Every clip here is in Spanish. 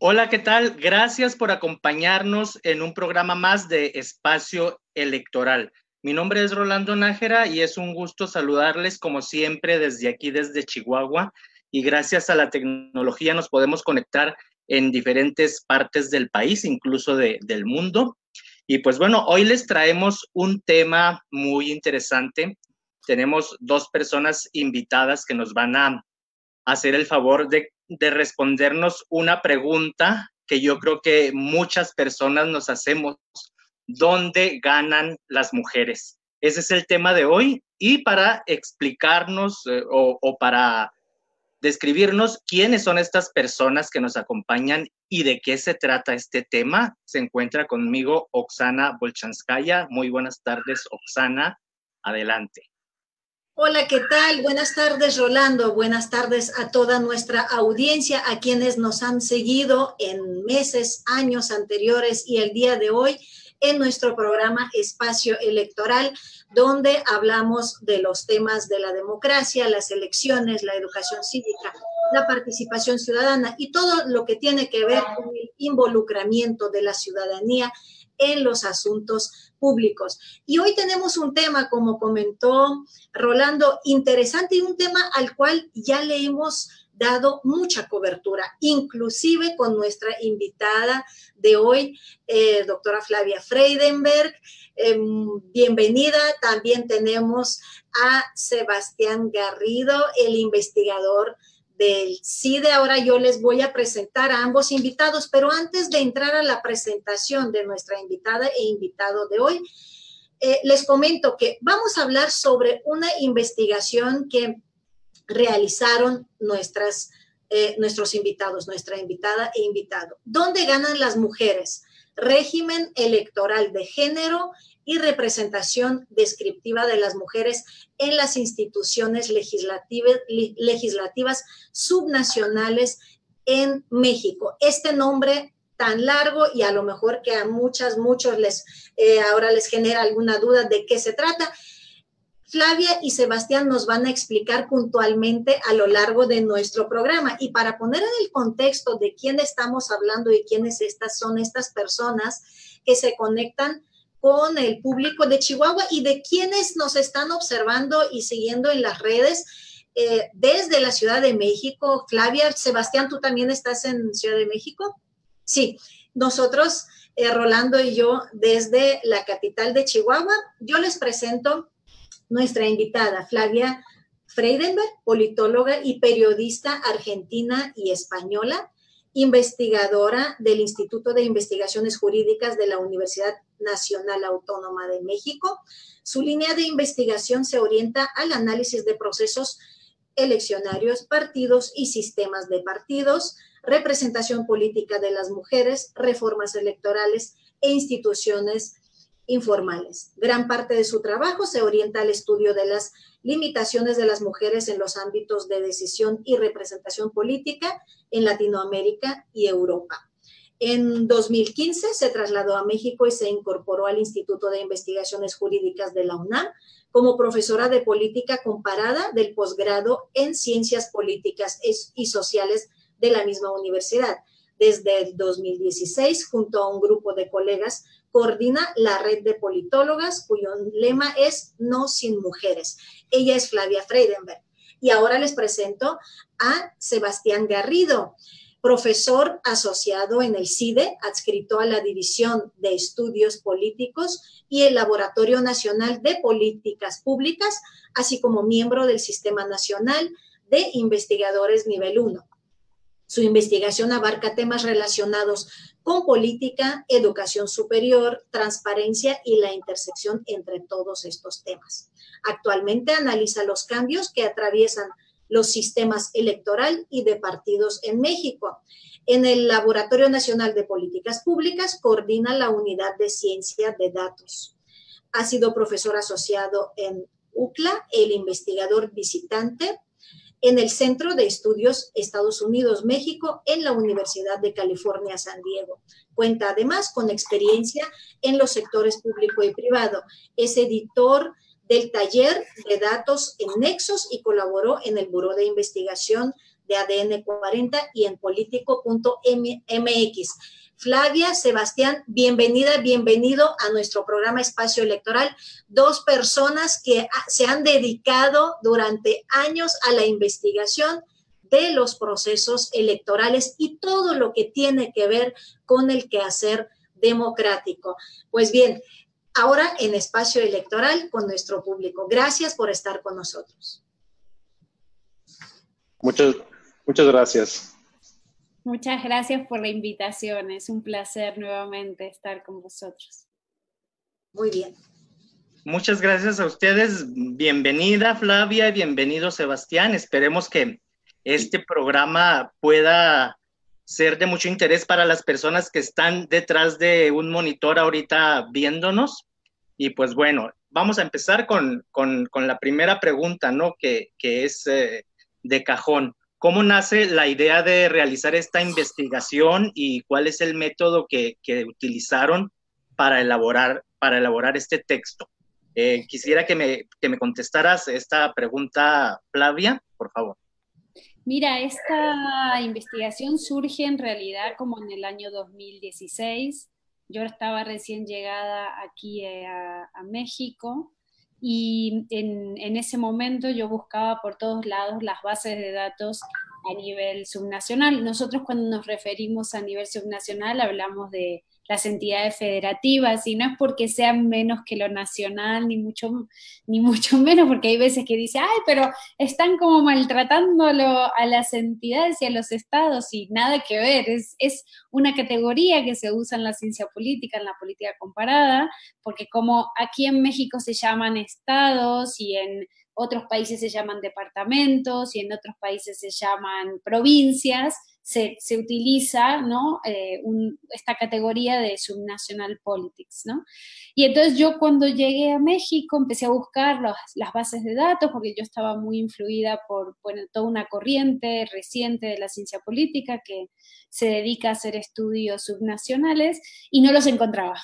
Hola, ¿qué tal? Gracias por acompañarnos en un programa más de Espacio Electoral. Mi nombre es Rolando Nájera y es un gusto saludarles como siempre desde aquí, desde Chihuahua. Y gracias a la tecnología nos podemos conectar en diferentes partes del país, incluso del mundo. Y pues bueno, hoy les traemos un tema muy interesante. Tenemos dos personas invitadas que nos van a hacer el favor de respondernos una pregunta que yo creo que muchas personas nos hacemos. ¿Dónde ganan las mujeres? Ese es el tema de hoy. Y para explicarnos o para describirnos quiénes son estas personas que nos acompañan y de qué se trata este tema, se encuentra conmigo Oksana Bolchanskaya. Muy buenas tardes, Oksana. Adelante. Hola, ¿qué tal? Buenas tardes, Rolando. Buenas tardes a toda nuestra audiencia, a quienes nos han seguido en meses, años anteriores y el día de hoy en nuestro programa Espacio Electoral, donde hablamos de los temas de la democracia, las elecciones, la educación cívica, la participación ciudadana y todo lo que tiene que ver con el involucramiento de la ciudadanía en los asuntos públicos. Y hoy tenemos un tema, como comentó Rolando, interesante y un tema al cual ya le hemos dado mucha cobertura, inclusive con nuestra invitada de hoy, doctora Flavia Freidenberg. Bienvenida. También tenemos a Sebastián Garrido, el investigador del CIDE. Ahora yo les voy a presentar a ambos invitados, pero antes de entrar a la presentación de nuestra invitada e invitado de hoy, les comento que vamos a hablar sobre una investigación que realizaron nuestros invitados, nuestra invitada e invitado. ¿Dónde ganan las mujeres? Régimen electoral de género y representación descriptiva de las mujeres en las instituciones legislativas subnacionales en México. Este nombre tan largo y a lo mejor que a muchos ahora les genera alguna duda de qué se trata. Flavia y Sebastián nos van a explicar puntualmente a lo largo de nuestro programa. Y para poner en el contexto de quién estamos hablando y quiénes son estas personas que se conectan con el público de Chihuahua y de quienes nos están observando y siguiendo en las redes desde la Ciudad de México. Flavia, Sebastián, ¿tú también estás en Ciudad de México? Sí, nosotros, Rolando y yo, desde la capital de Chihuahua. Yo les presento nuestra invitada, Flavia Freidenberg, politóloga y periodista argentina y española, investigadora del Instituto de Investigaciones Jurídicas de la Universidad Nacional Autónoma de México. Su línea de investigación se orienta al análisis de procesos eleccionarios, partidos y sistemas de partidos, representación política de las mujeres, reformas electorales e instituciones informales. Gran parte de su trabajo se orienta al estudio de las limitaciones de las mujeres en los ámbitos de decisión y representación política en Latinoamérica y Europa. En 2015 se trasladó a México y se incorporó al Instituto de Investigaciones Jurídicas de la UNAM como profesora de política comparada del posgrado en Ciencias Políticas y Sociales de la misma universidad. Desde el 2016, junto a un grupo de colegas, coordina la red de politólogas cuyo lema es No sin mujeres. Ella es Flavia Freidenberg. Y ahora les presento a Sebastián Garrido, profesor asociado en el CIDE, adscrito a la División de Estudios Políticos y el Laboratorio Nacional de Políticas Públicas, así como miembro del Sistema Nacional de Investigadores Nivel 1. Su investigación abarca temas relacionados con política, educación superior, transparencia y la intersección entre todos estos temas. Actualmente analiza los cambios que atraviesan los sistemas electoral y de partidos en México. En el Laboratorio Nacional de Políticas Públicas coordina la Unidad de Ciencia de Datos. Ha sido profesor asociado en UCLA, el investigador visitante, en el Centro de Estudios Estados Unidos-México en la Universidad de California, San Diego. Cuenta además con experiencia en los sectores público y privado. Es editor del taller de datos en Nexos y colaboró en el Buró de Investigación de ADN 40 y en politico.mx. Flavia, Sebastián, bienvenida, bienvenido a nuestro programa Espacio Electoral. Dos personas que se han dedicado durante años a la investigación de los procesos electorales y todo lo que tiene que ver con el quehacer democrático. Pues bien, ahora en Espacio Electoral con nuestro público. Gracias por estar con nosotros. Muchas gracias. Muchas gracias por la invitación. Es un placer nuevamente estar con vosotros. Muy bien. Muchas gracias a ustedes. Bienvenida, Flavia, y bienvenido, Sebastián. Esperemos que este programa pueda ser de mucho interés para las personas que están detrás de un monitor ahorita viéndonos. Y pues bueno, vamos a empezar con la primera pregunta, ¿no? Que es de cajón. ¿Cómo nace la idea de realizar esta investigación y cuál es el método que utilizaron para elaborar este texto? Quisiera que me contestaras esta pregunta, Flavia, por favor. Mira, esta investigación surge en realidad como en el año 2016. Yo estaba recién llegada aquí a México y en ese momento yo buscaba por todos lados las bases de datos a nivel subnacional. Nosotros cuando nos referimos a nivel subnacional hablamos de las entidades federativas, y no es porque sean menos que lo nacional, ni mucho menos, porque hay veces que dice, ay, pero están como maltratándolo a las entidades y a los estados, y nada que ver, es una categoría que se usa en la ciencia política, en la política comparada, porque como aquí en México se llaman estados y en otros países se llaman departamentos y en otros países se llaman provincias, se utiliza, ¿no? Esta categoría de subnational politics, ¿no? Y entonces yo cuando llegué a México empecé a buscar las bases de datos porque yo estaba muy influida por toda una corriente reciente de la ciencia política que se dedica a hacer estudios subnacionales y no los encontraba,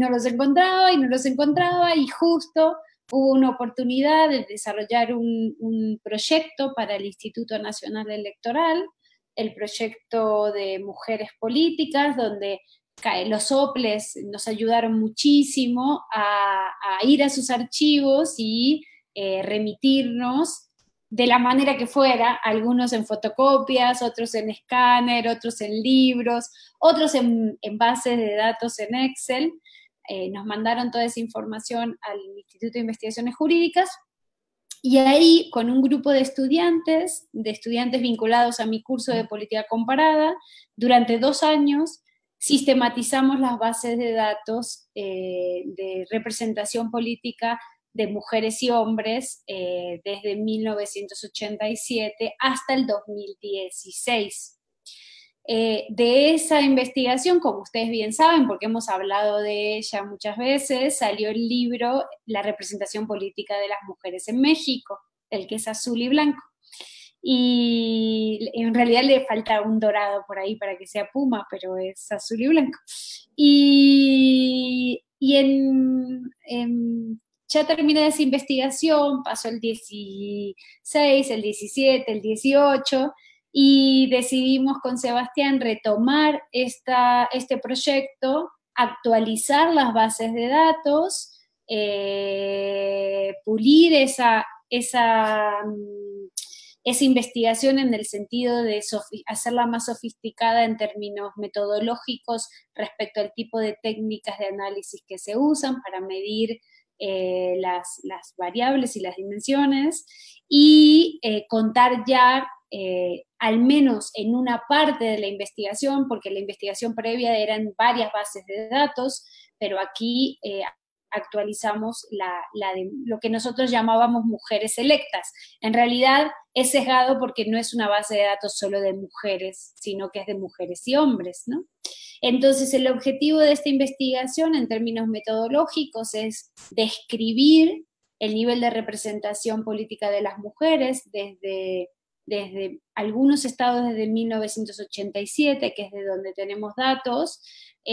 y justo hubo una oportunidad de desarrollar un proyecto para el Instituto Nacional Electoral, el proyecto de Mujeres Políticas, donde los OPLES nos ayudaron muchísimo a ir a sus archivos y remitirnos de la manera que fuera, algunos en fotocopias, otros en escáner, otros en libros, otros en bases de datos en Excel. Nos mandaron toda esa información al Instituto de Investigaciones Jurídicas, y ahí, con un grupo de estudiantes vinculados a mi curso de política comparada, durante 2 años sistematizamos las bases de datos de representación política de mujeres y hombres desde 1987 hasta el 2016. De esa investigación, como ustedes bien saben, porque hemos hablado de ella muchas veces, salió el libro La representación política de las mujeres en México, el que es azul y blanco. Y en realidad le falta un dorado por ahí para que sea puma, pero es azul y blanco. Ya terminé esa investigación, pasó el 16, el 17, el 18, y decidimos con Sebastián retomar este proyecto, actualizar las bases de datos, pulir esa investigación en el sentido de hacerla más sofisticada en términos metodológicos respecto al tipo de técnicas de análisis que se usan para medir las variables y las dimensiones, y contar ya al menos en una parte de la investigación, porque la investigación previa eran varias bases de datos, pero aquí actualizamos de lo que nosotros llamábamos mujeres electas. En realidad es sesgado porque no es una base de datos solo de mujeres, sino que es de mujeres y hombres, ¿no? Entonces el objetivo de esta investigación en términos metodológicos es describir el nivel de representación política de las mujeres desde algunos estados desde 1987, que es de donde tenemos datos,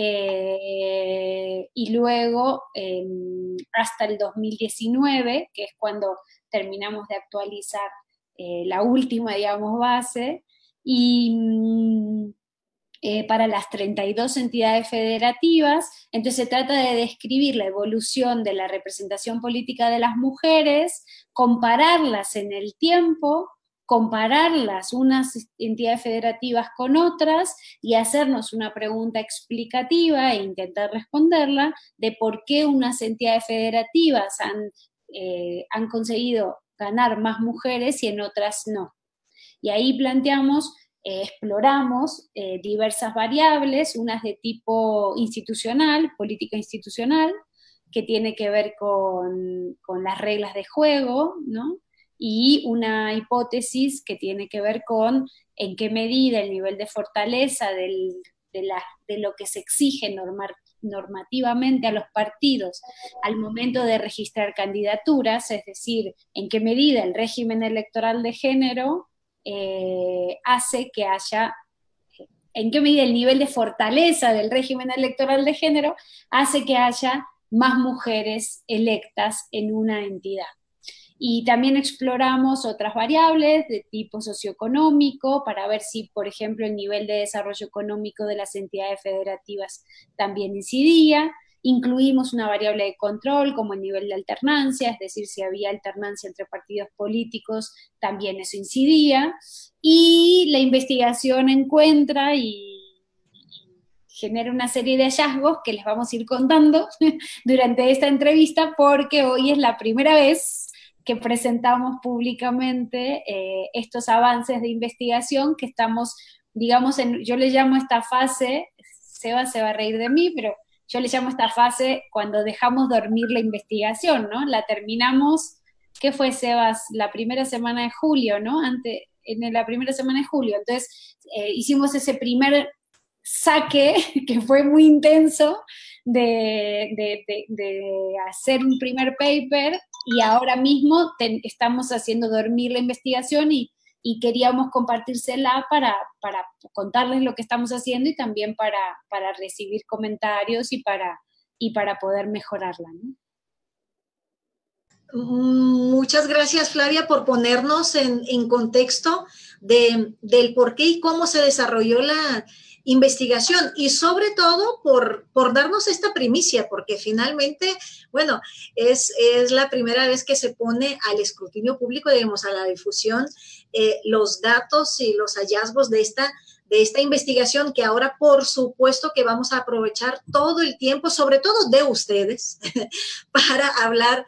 y luego hasta el 2019, que es cuando terminamos de actualizar la última, digamos, base, y para las 32 entidades federativas. Entonces se trata de describir la evolución de la representación política de las mujeres, compararlas en el tiempo, compararlas unas entidades federativas con otras y hacernos una pregunta explicativa e intentar responderla de por qué unas entidades federativas han conseguido ganar más mujeres y en otras no. Y ahí planteamos, exploramos diversas variables, unas de tipo institucional, política institucional, que tiene que ver con las reglas de juego, ¿no? Y una hipótesis que tiene que ver con en qué medida el nivel de fortaleza de lo que se exige normativamente a los partidos al momento de registrar candidaturas, es decir, en qué medida el régimen electoral de género hace que haya, en qué medida el nivel de fortaleza del régimen electoral de género hace que haya más mujeres electas en una entidad. Y también exploramos otras variables de tipo socioeconómico para ver si, por ejemplo, el nivel de desarrollo económico de las entidades federativas también incidía. Incluimos una variable de control como el nivel de alternancia, es decir, si había alternancia entre partidos políticos, también eso incidía. Y la investigación encuentra y genera una serie de hallazgos que les vamos a ir contando durante esta entrevista, porque hoy es la primera vez que presentamos públicamente estos avances de investigación que estamos, digamos, yo le llamo esta fase, Seba se va a reír de mí, pero yo le llamo esta fase cuando dejamos dormir la investigación, ¿no? La terminamos, ¿qué fue, Sebas? La primera semana de julio, ¿no? En la primera semana de julio. Entonces, hicimos ese primer saque, que fue muy intenso, de hacer un primer paper, y ahora mismo estamos haciendo dormir la investigación y queríamos compartírsela para contarles lo que estamos haciendo y también para recibir comentarios y para poder mejorarla, ¿no? Muchas gracias, Flavia, por ponernos en contexto del por qué y cómo se desarrolló la investigación y sobre todo por darnos esta primicia, porque finalmente, bueno, es la primera vez que se pone al escrutinio público, digamos, a la difusión, los datos y los hallazgos de esta investigación, que ahora por supuesto que vamos a aprovechar todo el tiempo, sobre todo de ustedes, para hablar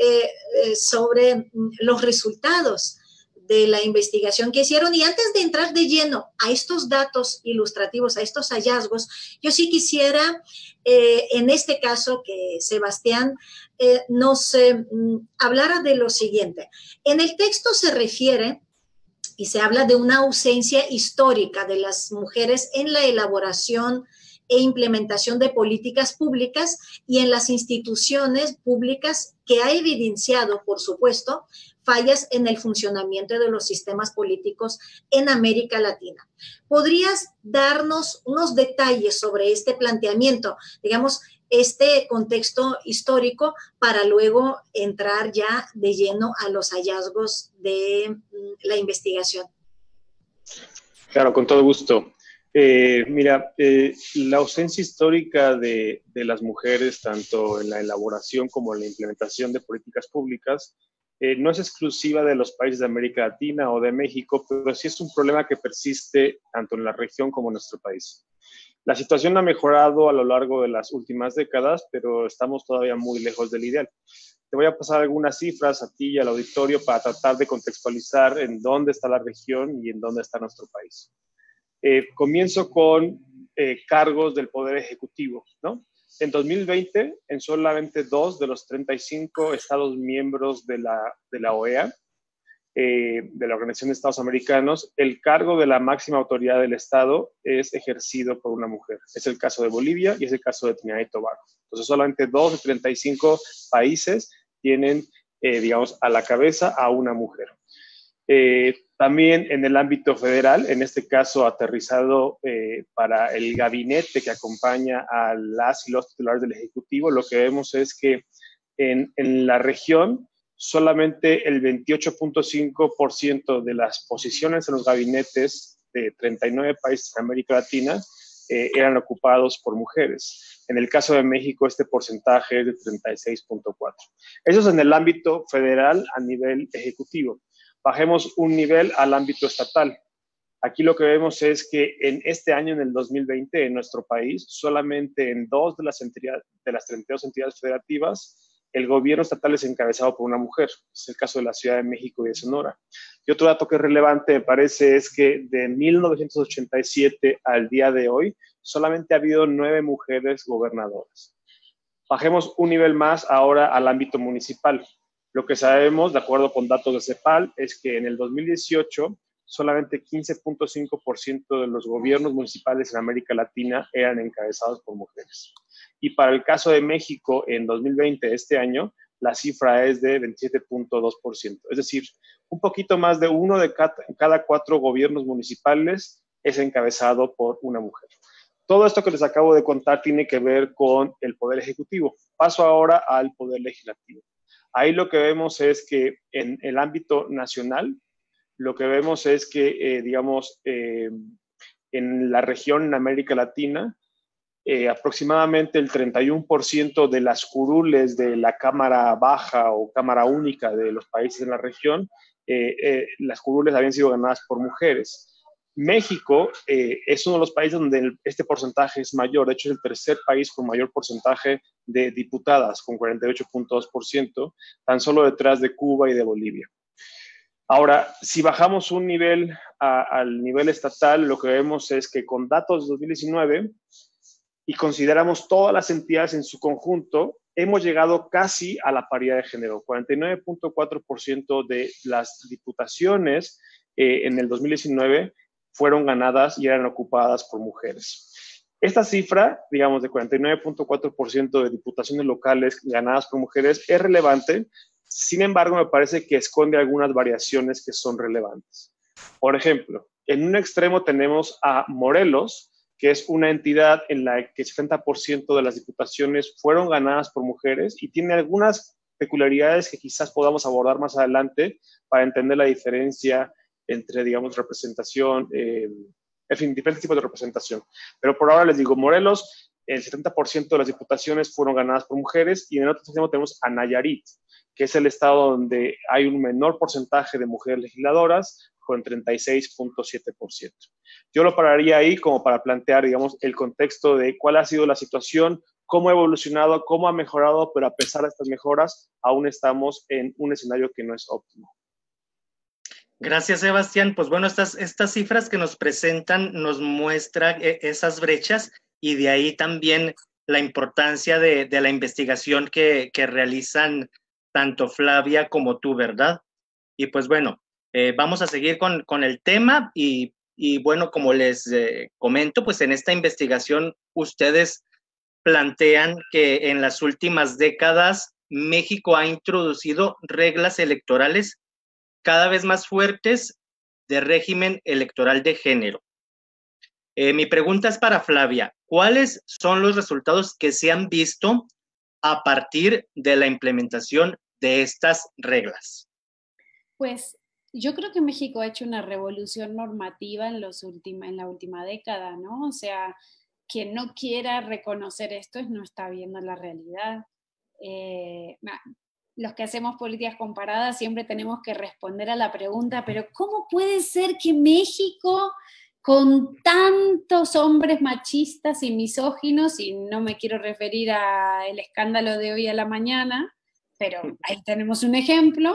sobre los resultados de la investigación que hicieron. Y antes de entrar de lleno a estos datos ilustrativos, a estos hallazgos, yo sí quisiera, en este caso, que Sebastián nos hablara de lo siguiente. En el texto se refiere y se habla de una ausencia histórica de las mujeres en la elaboración e implementación de políticas públicas y en las instituciones públicas, que ha evidenciado, por supuesto, fallas en el funcionamiento de los sistemas políticos en América Latina. ¿Podrías darnos unos detalles sobre este planteamiento, digamos, este contexto histórico, para luego entrar ya de lleno a los hallazgos de la investigación? Claro, con todo gusto. Mira, la ausencia histórica de las mujeres, tanto en la elaboración como en la implementación de políticas públicas, no es exclusiva de los países de América Latina o de México, pero sí es un problema que persiste tanto en la región como en nuestro país. La situación ha mejorado a lo largo de las últimas décadas, pero estamos todavía muy lejos del ideal. Te voy a pasar algunas cifras a ti y al auditorio para tratar de contextualizar en dónde está la región y en dónde está nuestro país. Comienzo con cargos del Poder Ejecutivo, ¿no? En 2020, en solamente 2 de los 35 estados miembros de la OEA, de la Organización de Estados Americanos, el cargo de la máxima autoridad del Estado es ejercido por una mujer. Es el caso de Bolivia y es el caso de Trinidad y Tobago. Entonces, solamente 2 de 35 países tienen, digamos, a la cabeza a una mujer. También en el ámbito federal, en este caso aterrizado para el gabinete que acompaña a las y los titulares del Ejecutivo, lo que vemos es que en la región solamente el 28.5% de las posiciones en los gabinetes de 39 países en América Latina eran ocupados por mujeres. En el caso de México, este porcentaje es de 36.4. Eso es en el ámbito federal a nivel ejecutivo. Bajemos un nivel al ámbito estatal. Aquí lo que vemos es que en este año, en el 2020, en nuestro país, solamente en 2 de las 32 entidades federativas, el gobierno estatal es encabezado por una mujer. Es el caso de la Ciudad de México y de Sonora. Y otro dato que es relevante, me parece, es que de 1987 al día de hoy, solamente ha habido 9 mujeres gobernadoras. Bajemos un nivel más ahora al ámbito municipal. Lo que sabemos, de acuerdo con datos de CEPAL, es que en el 2018 solamente 15.5% de los gobiernos municipales en América Latina eran encabezados por mujeres. Y para el caso de México, en 2020, este año, la cifra es de 27.2%. Es decir, un poquito más de uno de cada 4 gobiernos municipales es encabezado por una mujer. Todo esto que les acabo de contar tiene que ver con el Poder Ejecutivo. Paso ahora al Poder Legislativo. Ahí lo que vemos es que en el ámbito nacional, lo que vemos es que, en la región, en América Latina, aproximadamente el 31% de las curules de la Cámara Baja o Cámara Única de los países en la región, las curules habían sido ganadas por mujeres. México es uno de los países donde este porcentaje es mayor. De hecho, es el tercer país con mayor porcentaje de diputadas, con 48.2%, tan solo detrás de Cuba y de Bolivia. Ahora, si bajamos un nivel al nivel estatal, lo que vemos es que con datos de 2019 y consideramos todas las entidades en su conjunto, hemos llegado casi a la paridad de género. 49.4% de las diputaciones en el 2019 fueron ganadas y eran ocupadas por mujeres. Esta cifra, digamos, de 49.4% de diputaciones locales ganadas por mujeres es relevante. Sin embargo, me parece que esconde algunas variaciones que son relevantes. Por ejemplo, en un extremo tenemos a Morelos, que es una entidad en la que el 70% de las diputaciones fueron ganadas por mujeres y tiene algunas peculiaridades que quizás podamos abordar más adelante para entender la diferencia entre, digamos, representación, en fin, diferentes tipos de representación. Pero por ahora les digo, Morelos, el 70% de las diputaciones fueron ganadas por mujeres, y en el otro extremo tenemos a Nayarit, que es el estado donde hay un menor porcentaje de mujeres legisladoras, con 36.7%. Yo lo pararía ahí como para plantear, digamos, el contexto de cuál ha sido la situación, cómo ha evolucionado, cómo ha mejorado, pero a pesar de estas mejoras, aún estamos en un escenario que no es óptimo. Gracias, Sebastián. Pues bueno, estas cifras que nos presentan nos muestran esas brechas, y de ahí también la importancia de la investigación que realizan tanto Flavia como tú, ¿verdad? Y pues bueno, vamos a seguir con el tema y bueno, como les comento, pues en esta investigación ustedes plantean que en las últimas décadas México ha introducido reglas electorales cada vez más fuertes de régimen electoral de género. Mi pregunta es para Flavia. ¿Cuáles son los resultados que se han visto a partir de la implementación de estas reglas? Pues yo creo que México ha hecho una revolución normativa en la última década, ¿no? O sea, quien no quiera reconocer esto no está viendo la realidad. Los que hacemos políticas comparadas siempre tenemos que responder a la pregunta, pero ¿cómo puede ser que México, con tantos hombres machistas y misóginos, y no me quiero referir al escándalo de hoy a la mañana, pero ahí tenemos un ejemplo,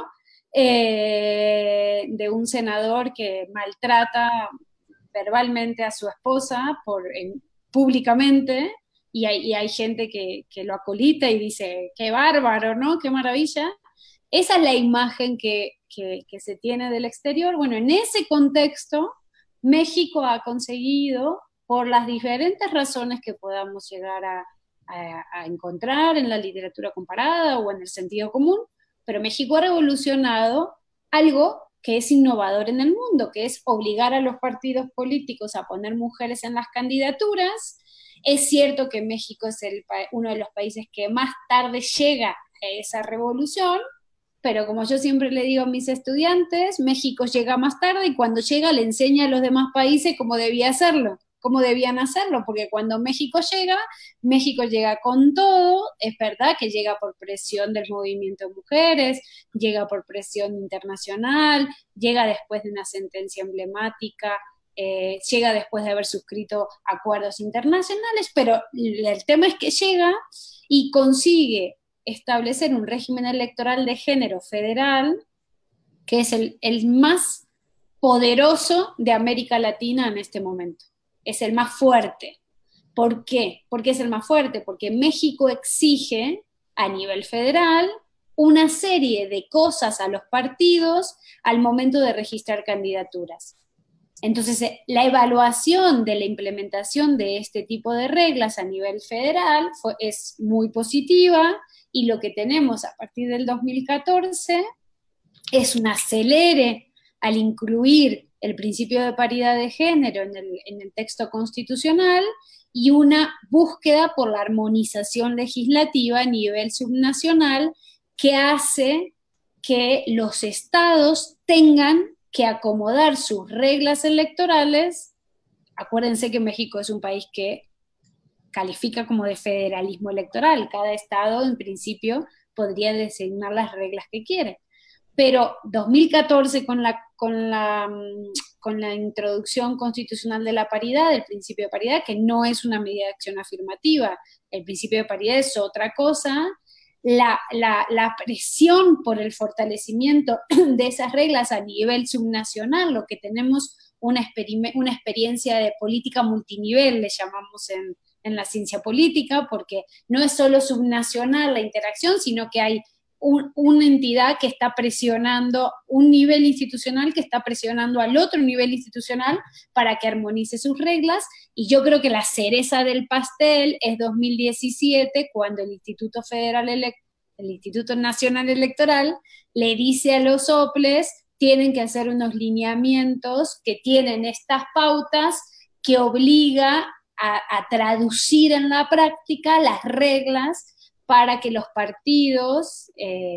de un senador que maltrata verbalmente a su esposa públicamente, y hay gente que lo acolita y dice, qué bárbaro, ¿no? Qué maravilla. Esa es la imagen que se tiene del exterior. Bueno, en ese contexto, México ha conseguido, por las diferentes razones que podamos llegar a encontrar en la literatura comparada o en el sentido común, pero México ha revolucionado algo que es innovador en el mundo, que es obligar a los partidos políticos a poner mujeres en las candidaturas. Es cierto que México es uno de los países que más tarde llega a esa revolución, pero como yo siempre le digo a mis estudiantes, México llega más tarde y cuando llega le enseña a los demás países cómo debían hacerlo, porque cuando México llega con todo. Es verdad que llega por presión del movimiento de mujeres, llega por presión internacional, llega después de una sentencia emblemática, llega después de haber suscrito acuerdos internacionales, pero el tema es que llega y consigue establecer un régimen electoral de género federal que es el más poderoso de América Latina en este momento. Es el más fuerte. ¿Por qué? Porque es el más fuerte, porque México exige a nivel federal una serie de cosas a los partidos al momento de registrar candidaturas. Entonces, la evaluación de la implementación de este tipo de reglas a nivel federal es muy positiva, y lo que tenemos a partir del 2014 es un acelere al incluir el principio de paridad de género en el texto constitucional y una búsqueda por la armonización legislativa a nivel subnacional que hace que los estados tengan que acomodar sus reglas electorales. Acuérdense que México es un país que califica como de federalismo electoral. Cada estado, en principio, podría designar las reglas que quiere. Pero 2014, con la introducción constitucional de la paridad, del principio de paridad, que no es una medida de acción afirmativa, el principio de paridad es otra cosa, la presión por el fortalecimiento de esas reglas a nivel subnacional, lo que tenemos una experiencia de política multinivel, le llamamos en la ciencia política, porque no es solo subnacional la interacción, sino que hay una entidad que está presionando, un nivel institucional que está presionando al otro nivel institucional para que armonice sus reglas, y yo creo que la cereza del pastel es 2017, cuando el Instituto Nacional Electoral le dice a los OPLES, tienen que hacer unos lineamientos que tienen estas pautas que obliga a traducir en la práctica las reglas para que los partidos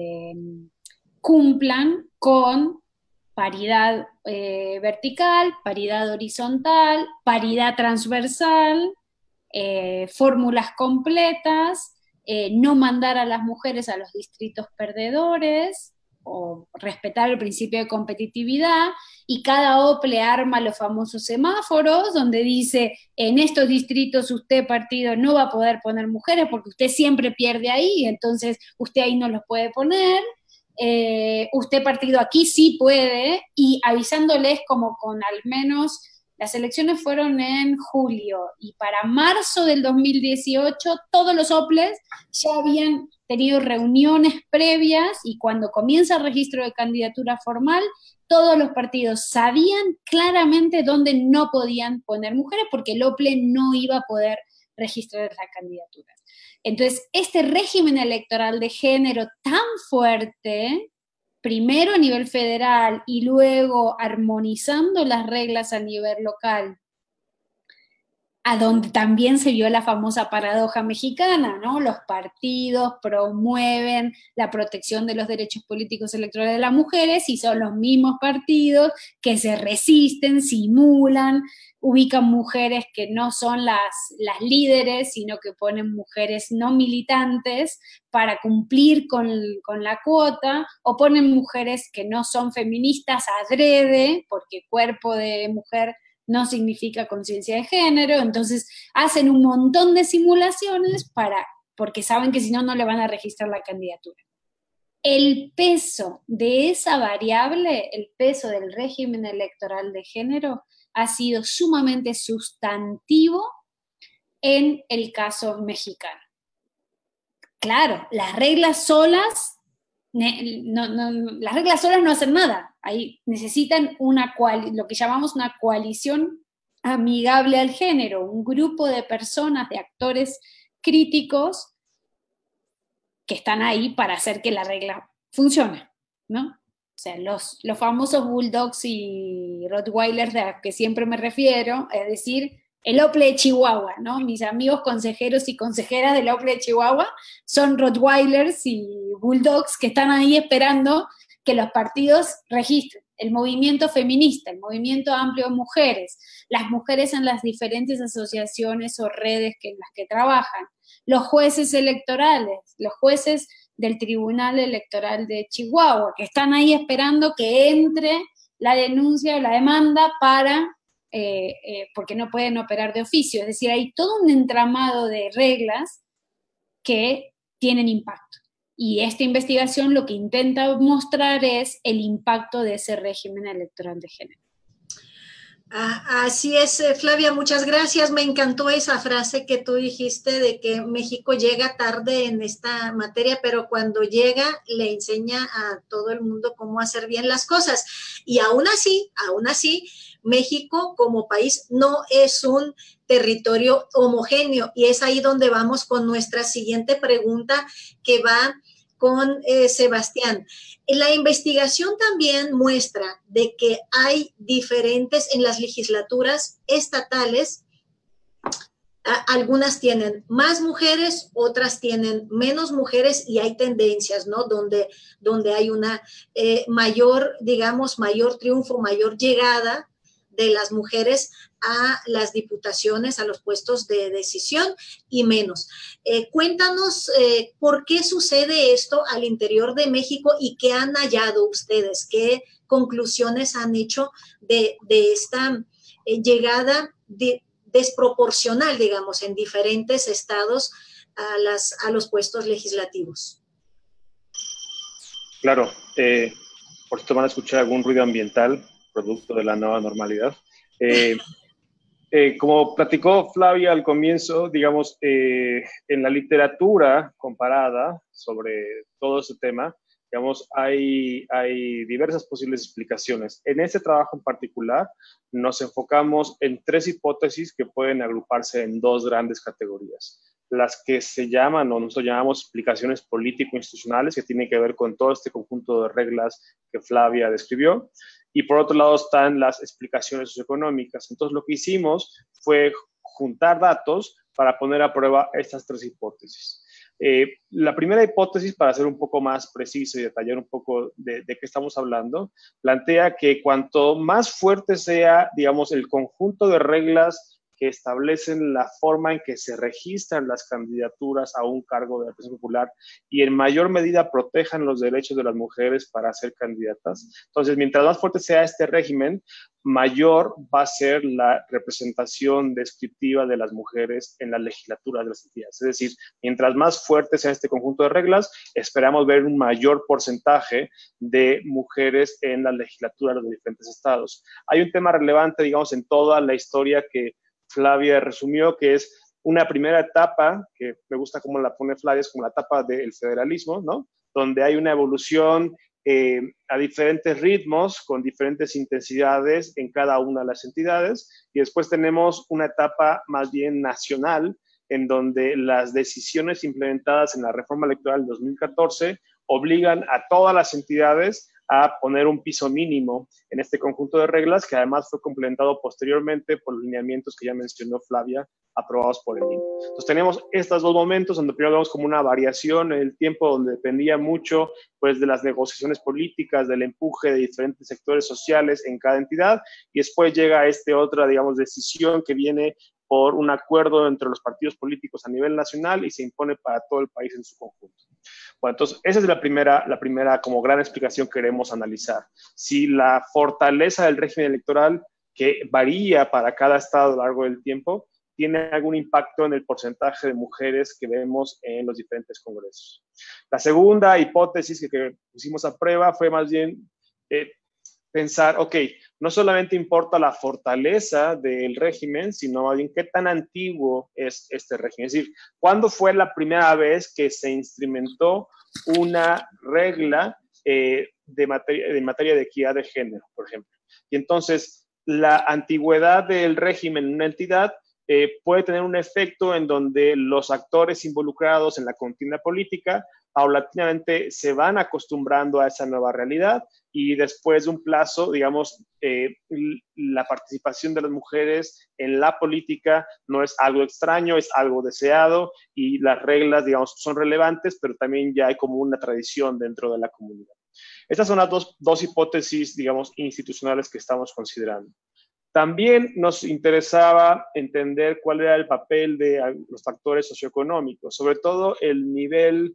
cumplan con paridad vertical, paridad horizontal, paridad transversal, fórmulas completas, no mandar a las mujeres a los distritos perdedores, o respetar el principio de competitividad, y cada OPLE arma los famosos semáforos, donde dice, en estos distritos usted partido no va a poder poner mujeres porque usted siempre pierde ahí, entonces usted ahí no los puede poner, usted partido aquí sí puede, y avisándoles como con al menos, las elecciones fueron en julio, y para marzo del 2018 todos los OPLES ya habían tenido reuniones previas, y cuando comienza el registro de candidatura formal, todos los partidos sabían claramente dónde no podían poner mujeres, porque el OPLE no iba a poder registrar las candidaturas. Entonces, este régimen electoral de género tan fuerte, primero a nivel federal y luego armonizando las reglas a nivel local, a donde también se vio la famosa paradoja mexicana, ¿no? Los partidos promueven la protección de los derechos políticos electorales de las mujeres, y son los mismos partidos que se resisten, simulan, ubican mujeres que no son las líderes, sino que ponen mujeres no militantes para cumplir con la cuota, o ponen mujeres que no son feministas adrede, porque cuerpo de mujer no significa conciencia de género. Entonces hacen un montón de simulaciones porque saben que si no, no le van a registrar la candidatura. El peso de esa variable, el peso del régimen electoral de género, ha sido sumamente sustantivo en el caso mexicano. Claro, las reglas solas no hacen nada. Ahí necesitan lo que llamamos una coalición amigable al género, un grupo de personas, de actores críticos que están ahí para hacer que la regla funcione, ¿no? O sea, los famosos bulldogs y rottweilers a los que siempre me refiero, es decir, el OPLE de Chihuahua, ¿no? Mis amigos consejeros y consejeras del OPLE de Chihuahua son Rottweilers y Bulldogs que están ahí esperando que los partidos registren. El movimiento feminista, el movimiento amplio de mujeres, las mujeres en las diferentes asociaciones o redes en las que trabajan, los jueces electorales, los jueces del Tribunal Electoral de Chihuahua, que están ahí esperando que entre la denuncia o la demanda para, porque no pueden operar de oficio. Es decir, hay todo un entramado de reglas que tienen impacto. Y esta investigación lo que intenta mostrar es el impacto de ese régimen electoral de género. Así es, Flavia, muchas gracias. Me encantó esa frase que tú dijiste de que México llega tarde en esta materia, pero cuando llega le enseña a todo el mundo cómo hacer bien las cosas. Y aún así, México como país no es un territorio homogéneo, y es ahí donde vamos con nuestra siguiente pregunta, que va con Sebastián. La investigación también muestra de que hay diferentes en las legislaturas estatales. Algunas tienen más mujeres, otras tienen menos mujeres, y hay tendencias, ¿no? Donde hay una mayor triunfo, mayor llegada de las mujeres a las diputaciones, a los puestos de decisión, y menos. Cuéntanos por qué sucede esto al interior de México y qué han hallado ustedes, qué conclusiones han hecho de esta llegada desproporcional, digamos, en diferentes estados a los puestos legislativos. Claro, por si van a escuchar algún ruido ambiental, producto de la nueva normalidad. Como platicó Flavia al comienzo, digamos, en la literatura comparada sobre todo este tema, digamos, hay diversas posibles explicaciones. En este trabajo en particular, nos enfocamos en 3 hipótesis que pueden agruparse en 2 grandes categorías. Las que se llaman, o nosotros llamamos, explicaciones político-institucionales, que tienen que ver con todo este conjunto de reglas que Flavia describió. Y por otro lado están las explicaciones socioeconómicas. Entonces lo que hicimos fue juntar datos para poner a prueba estas 3 hipótesis. La primera hipótesis, para ser un poco más preciso y detallar un poco de qué estamos hablando, plantea que cuanto más fuerte sea, digamos, el conjunto de reglas que establecen la forma en que se registran las candidaturas a un cargo de representación popular y en mayor medida protejan los derechos de las mujeres para ser candidatas. Entonces, mientras más fuerte sea este régimen, mayor va a ser la representación descriptiva de las mujeres en las legislaturas de las entidades. Es decir, mientras más fuerte sea este conjunto de reglas, esperamos ver un mayor porcentaje de mujeres en las legislaturas de los diferentes estados. Hay un tema relevante, digamos, en toda la historia que Flavia resumió, que es una primera etapa, que me gusta cómo la pone Flavia, es como la etapa del federalismo, ¿no? Donde hay una evolución a diferentes ritmos, con diferentes intensidades en cada una de las entidades, y después tenemos una etapa más bien nacional, en donde las decisiones implementadas en la reforma electoral de 2014 obligan a todas las entidades a poner un piso mínimo en este conjunto de reglas, que además fue complementado posteriormente por los lineamientos que ya mencionó Flavia, aprobados por el INE. Entonces tenemos estos 2 momentos, donde primero vemos como una variación en el tiempo, donde dependía mucho pues, de las negociaciones políticas, del empuje de diferentes sectores sociales en cada entidad, y después llega otra, digamos, decisión que viene por un acuerdo entre los partidos políticos a nivel nacional y se impone para todo el país en su conjunto. Bueno, entonces esa es la primera como gran explicación que queremos analizar. Si la fortaleza del régimen electoral, que varía para cada estado a lo largo del tiempo, tiene algún impacto en el porcentaje de mujeres que vemos en los diferentes congresos. La segunda hipótesis que pusimos a prueba fue más bien pensar, ok, no solamente importa la fortaleza del régimen, sino más bien qué tan antiguo es este régimen. Es decir, ¿cuándo fue la primera vez que se instrumentó una regla de materia de equidad de género, por ejemplo? Y entonces, la antigüedad del régimen en una entidad puede tener un efecto en donde los actores involucrados en la contienda política paulatinamente se van acostumbrando a esa nueva realidad y después de un plazo, digamos, la participación de las mujeres en la política no es algo extraño, es algo deseado y las reglas, digamos, son relevantes, pero también ya hay como una tradición dentro de la comunidad. Estas son las dos hipótesis, digamos, institucionales que estamos considerando. También nos interesaba entender cuál era el papel de los factores socioeconómicos, sobre todo el nivel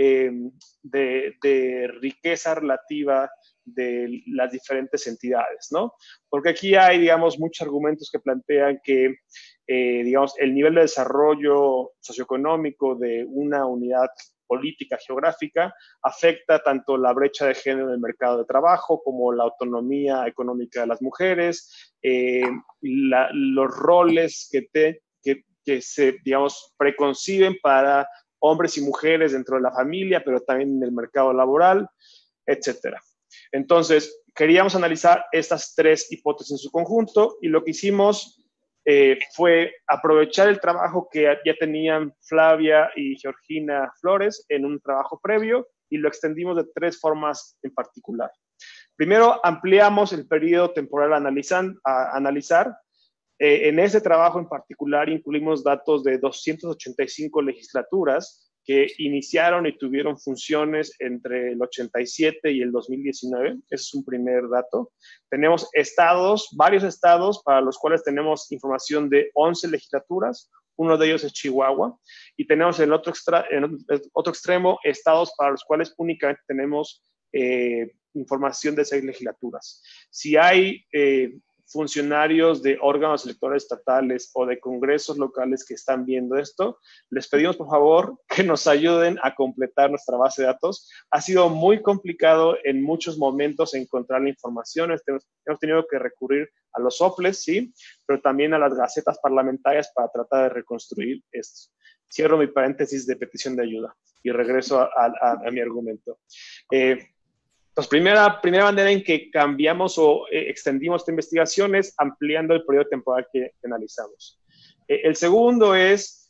de riqueza relativa de las diferentes entidades, ¿no? Porque aquí hay, digamos, muchos argumentos que plantean que, digamos, el nivel de desarrollo socioeconómico de una unidad política geográfica afecta tanto la brecha de género en el mercado de trabajo como la autonomía económica de las mujeres, los roles que se, digamos, preconciben para hombres y mujeres dentro de la familia, pero también en el mercado laboral, etcétera. Entonces, queríamos analizar estas tres hipótesis en su conjunto y lo que hicimos fue aprovechar el trabajo que ya tenían Flavia y Georgina Flores en un trabajo previo y lo extendimos de tres formas en particular. Primero, ampliamos el periodo temporal a analizar. En ese trabajo en particular incluimos datos de 285 legislaturas que iniciaron y tuvieron funciones entre el 87 y el 2019. Ese es un primer dato. Tenemos estados, varios estados para los cuales tenemos información de 11 legislaturas. Uno de ellos es Chihuahua. Y tenemos en otro extremo estados para los cuales únicamente tenemos información de 6 legislaturas. Si hay funcionarios de órganos electorales estatales o de congresos locales que están viendo esto, les pedimos por favor que nos ayuden a completar nuestra base de datos. Ha sido muy complicado en muchos momentos encontrar la información. Hemos tenido que recurrir a los soples, sí, pero también a las gacetas parlamentarias para tratar de reconstruir esto. Cierro mi paréntesis de petición de ayuda y regreso a mi argumento. Entonces, primera manera en que cambiamos o extendimos esta investigación es ampliando el periodo temporal que analizamos. El segundo es,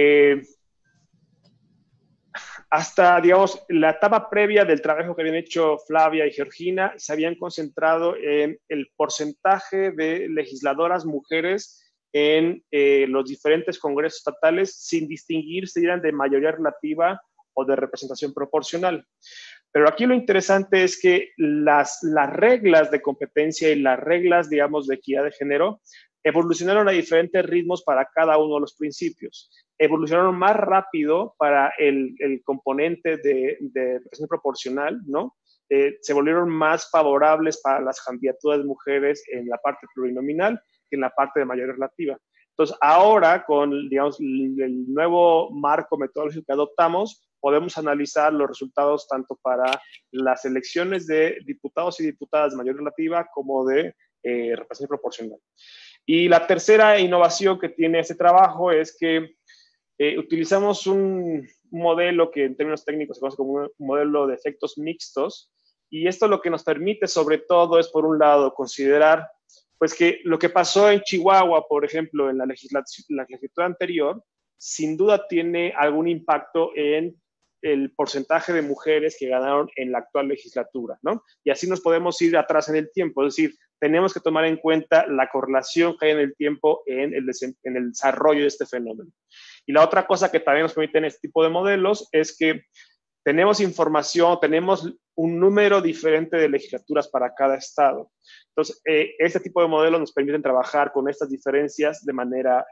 hasta, digamos, la etapa previa del trabajo que habían hecho Flavia y Georgina, se habían concentrado en el porcentaje de legisladoras mujeres en los diferentes congresos estatales, sin distinguir si eran de mayoría relativa o de representación proporcional. Pero aquí lo interesante es que las reglas de competencia y las reglas, digamos, de equidad de género evolucionaron a diferentes ritmos para cada uno de los principios. Evolucionaron más rápido para el componente de representación proporcional, ¿no? Se volvieron más favorables para las candidaturas de mujeres en la parte plurinominal que en la parte de mayoría relativa. Entonces, ahora, con, digamos, el nuevo marco metodológico que adoptamos, podemos analizar los resultados tanto para las elecciones de diputados y diputadas de mayoría relativa como de representación proporcional. Y la tercera innovación que tiene este trabajo es que utilizamos un modelo que en términos técnicos se conoce como un modelo de efectos mixtos, y esto lo que nos permite sobre todo es, por un lado, considerar pues que lo que pasó en Chihuahua, por ejemplo, en la legislatura anterior, sin duda tiene algún impacto en el porcentaje de mujeres que ganaron en la actual legislatura, ¿no? Y así nos podemos ir atrás en el tiempo, es decir, tenemos que tomar en cuenta la correlación que hay en el tiempo en el desarrollo de este fenómeno. Y la otra cosa que también nos permiten este tipo de modelos es que tenemos información, tenemos un número diferente de legislaturas para cada estado. Entonces, este tipo de modelos nos permiten trabajar con estas diferencias de manera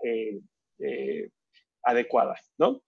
adecuada, ¿no?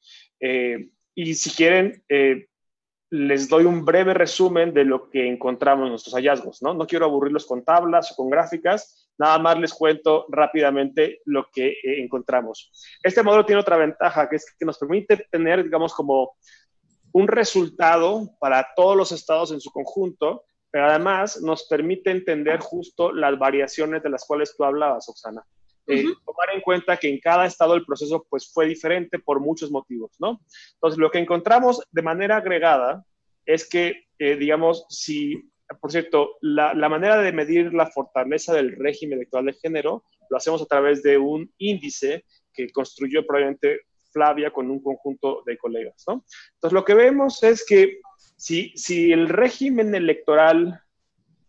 Y si quieren, les doy un breve resumen de lo que encontramos en nuestros hallazgos, ¿no? No quiero aburrirlos con tablas o con gráficas, nada más les cuento rápidamente lo que encontramos. Este modelo tiene otra ventaja, que es que nos permite tener, digamos, como un resultado para todos los estados en su conjunto, pero además nos permite entender justo las variaciones de las cuales tú hablabas, Oksana. Tomar en cuenta que en cada estado el proceso pues, fue diferente por muchos motivos, ¿no? Entonces, lo que encontramos de manera agregada es que, digamos, si, por cierto, la manera de medir la fortaleza del régimen electoral de género lo hacemos a través de un índice que construyó probablemente Flavia con un conjunto de colegas, ¿no? Entonces, lo que vemos es que si el régimen electoral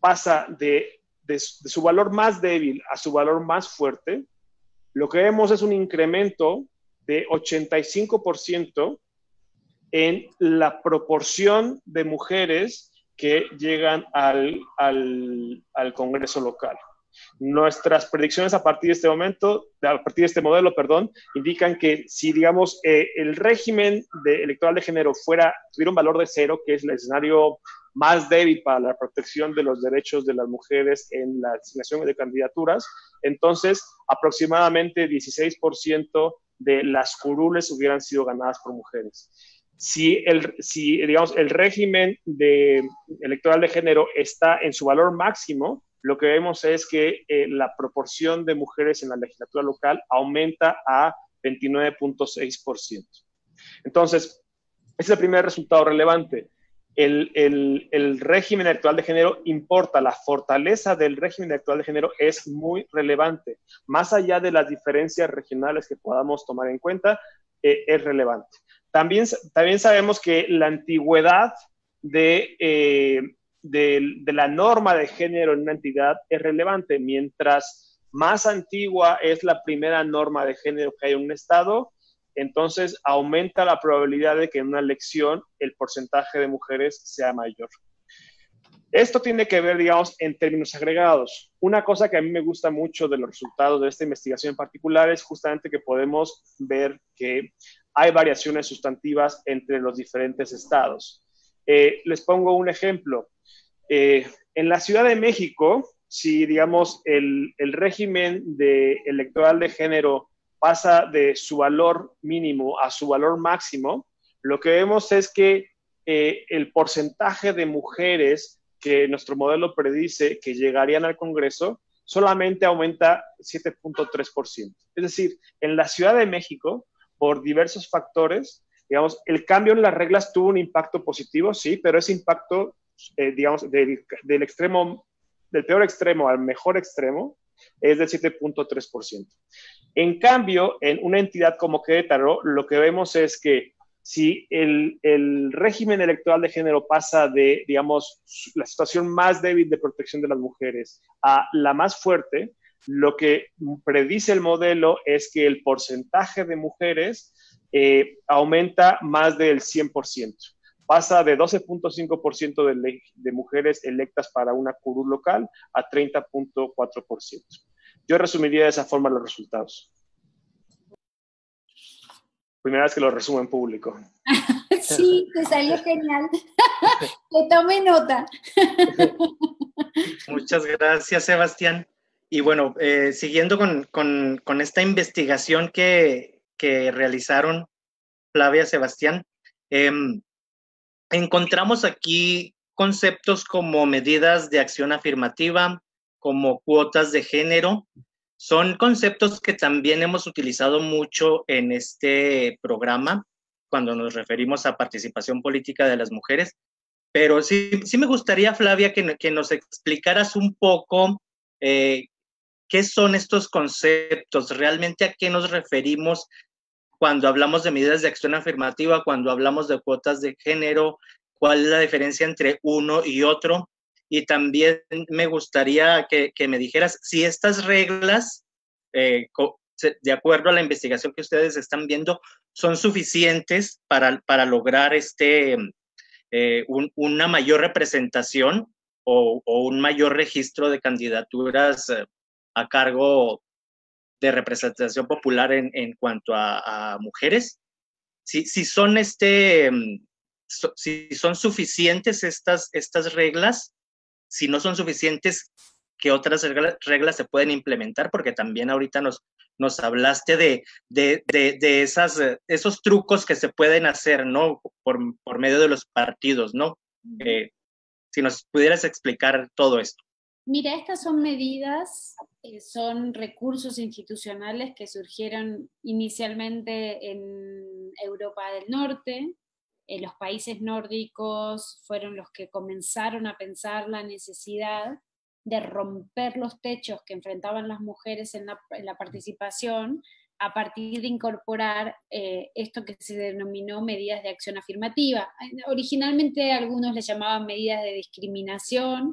pasa de su valor más débil a su valor más fuerte, lo que vemos es un incremento de 85% en la proporción de mujeres que llegan al Congreso local. Nuestras predicciones a partir de este momento, a partir de este modelo, perdón, indican que si, digamos, el régimen electoral de género tuviera un valor de 0, que es el escenario más débil para la protección de los derechos de las mujeres en la designación de candidaturas, entonces aproximadamente 16% de las curules hubieran sido ganadas por mujeres. Si digamos, el régimen electoral de género está en su valor máximo, lo que vemos es que la proporción de mujeres en la legislatura local aumenta a 29.6%. Entonces, ese es el primer resultado relevante. El régimen electoral de género importa, la fortaleza del régimen electoral de género es muy relevante. Más allá de las diferencias regionales que podamos tomar en cuenta, es relevante. También sabemos que la antigüedad de la norma de género en una entidad es relevante. Mientras más antigua es la primera norma de género que hay en un estado, entonces aumenta la probabilidad de que en una elección el porcentaje de mujeres sea mayor. Esto tiene que ver, digamos, en términos agregados. Una cosa que a mí me gusta mucho de los resultados de esta investigación en particular es justamente que podemos ver que hay variaciones sustantivas entre los diferentes estados. Les pongo un ejemplo. En la Ciudad de México, si, digamos, el régimen electoral de género pasa de su valor mínimo a su valor máximo, lo que vemos es que el porcentaje de mujeres que nuestro modelo predice que llegarían al Congreso solamente aumenta 7.3%. Es decir, en la Ciudad de México, por diversos factores, digamos, el cambio en las reglas tuvo un impacto positivo, sí, pero ese impacto, digamos, del peor extremo al mejor extremo, es del 7.3%. En cambio, en una entidad como Querétaro, lo que vemos es que si el régimen electoral de género pasa de, digamos, la situación más débil de protección de las mujeres a la más fuerte, lo que predice el modelo es que el porcentaje de mujeres aumenta más del 100%. Pasa de 12.5% de mujeres electas para una curul local a 30.4%. Yo resumiría de esa forma los resultados. Primera vez que lo resumo en público. Sí, te salió genial. Le tomé nota. Muchas gracias, Sebastián. Y bueno, siguiendo con esta investigación que realizaron Flavia, Sebastián, encontramos aquí conceptos como medidas de acción afirmativa, como cuotas de género. Son conceptos que también hemos utilizado mucho en este programa cuando nos referimos a participación política de las mujeres, pero sí me gustaría, Flavia, que nos explicaras un poco qué son estos conceptos, realmente a qué nos referimos cuando hablamos de medidas de acción afirmativa, cuando hablamos de cuotas de género, cuál es la diferencia entre uno y otro. Y también me gustaría que me dijeras si estas reglas, de acuerdo a la investigación que ustedes están viendo, son suficientes para lograr una mayor representación o un mayor registro de candidaturas a cargo de representación popular en cuanto a mujeres. Si son si son suficientes estas reglas, si no son suficientes, ¿qué otras reglas se pueden implementar? Porque también ahorita nos hablaste de esos trucos que se pueden hacer, ¿no? Por medio de los partidos, ¿no? Si nos pudieras explicar todo esto. Mira, estas son medidas, son recursos institucionales que surgieron inicialmente en Europa del Norte. Los países nórdicos fueron los que comenzaron a pensar la necesidad de romper los techos que enfrentaban las mujeres en la participación a partir de incorporar esto que se denominó medidas de acción afirmativa. Originalmente algunos le llamaban medidas de discriminación,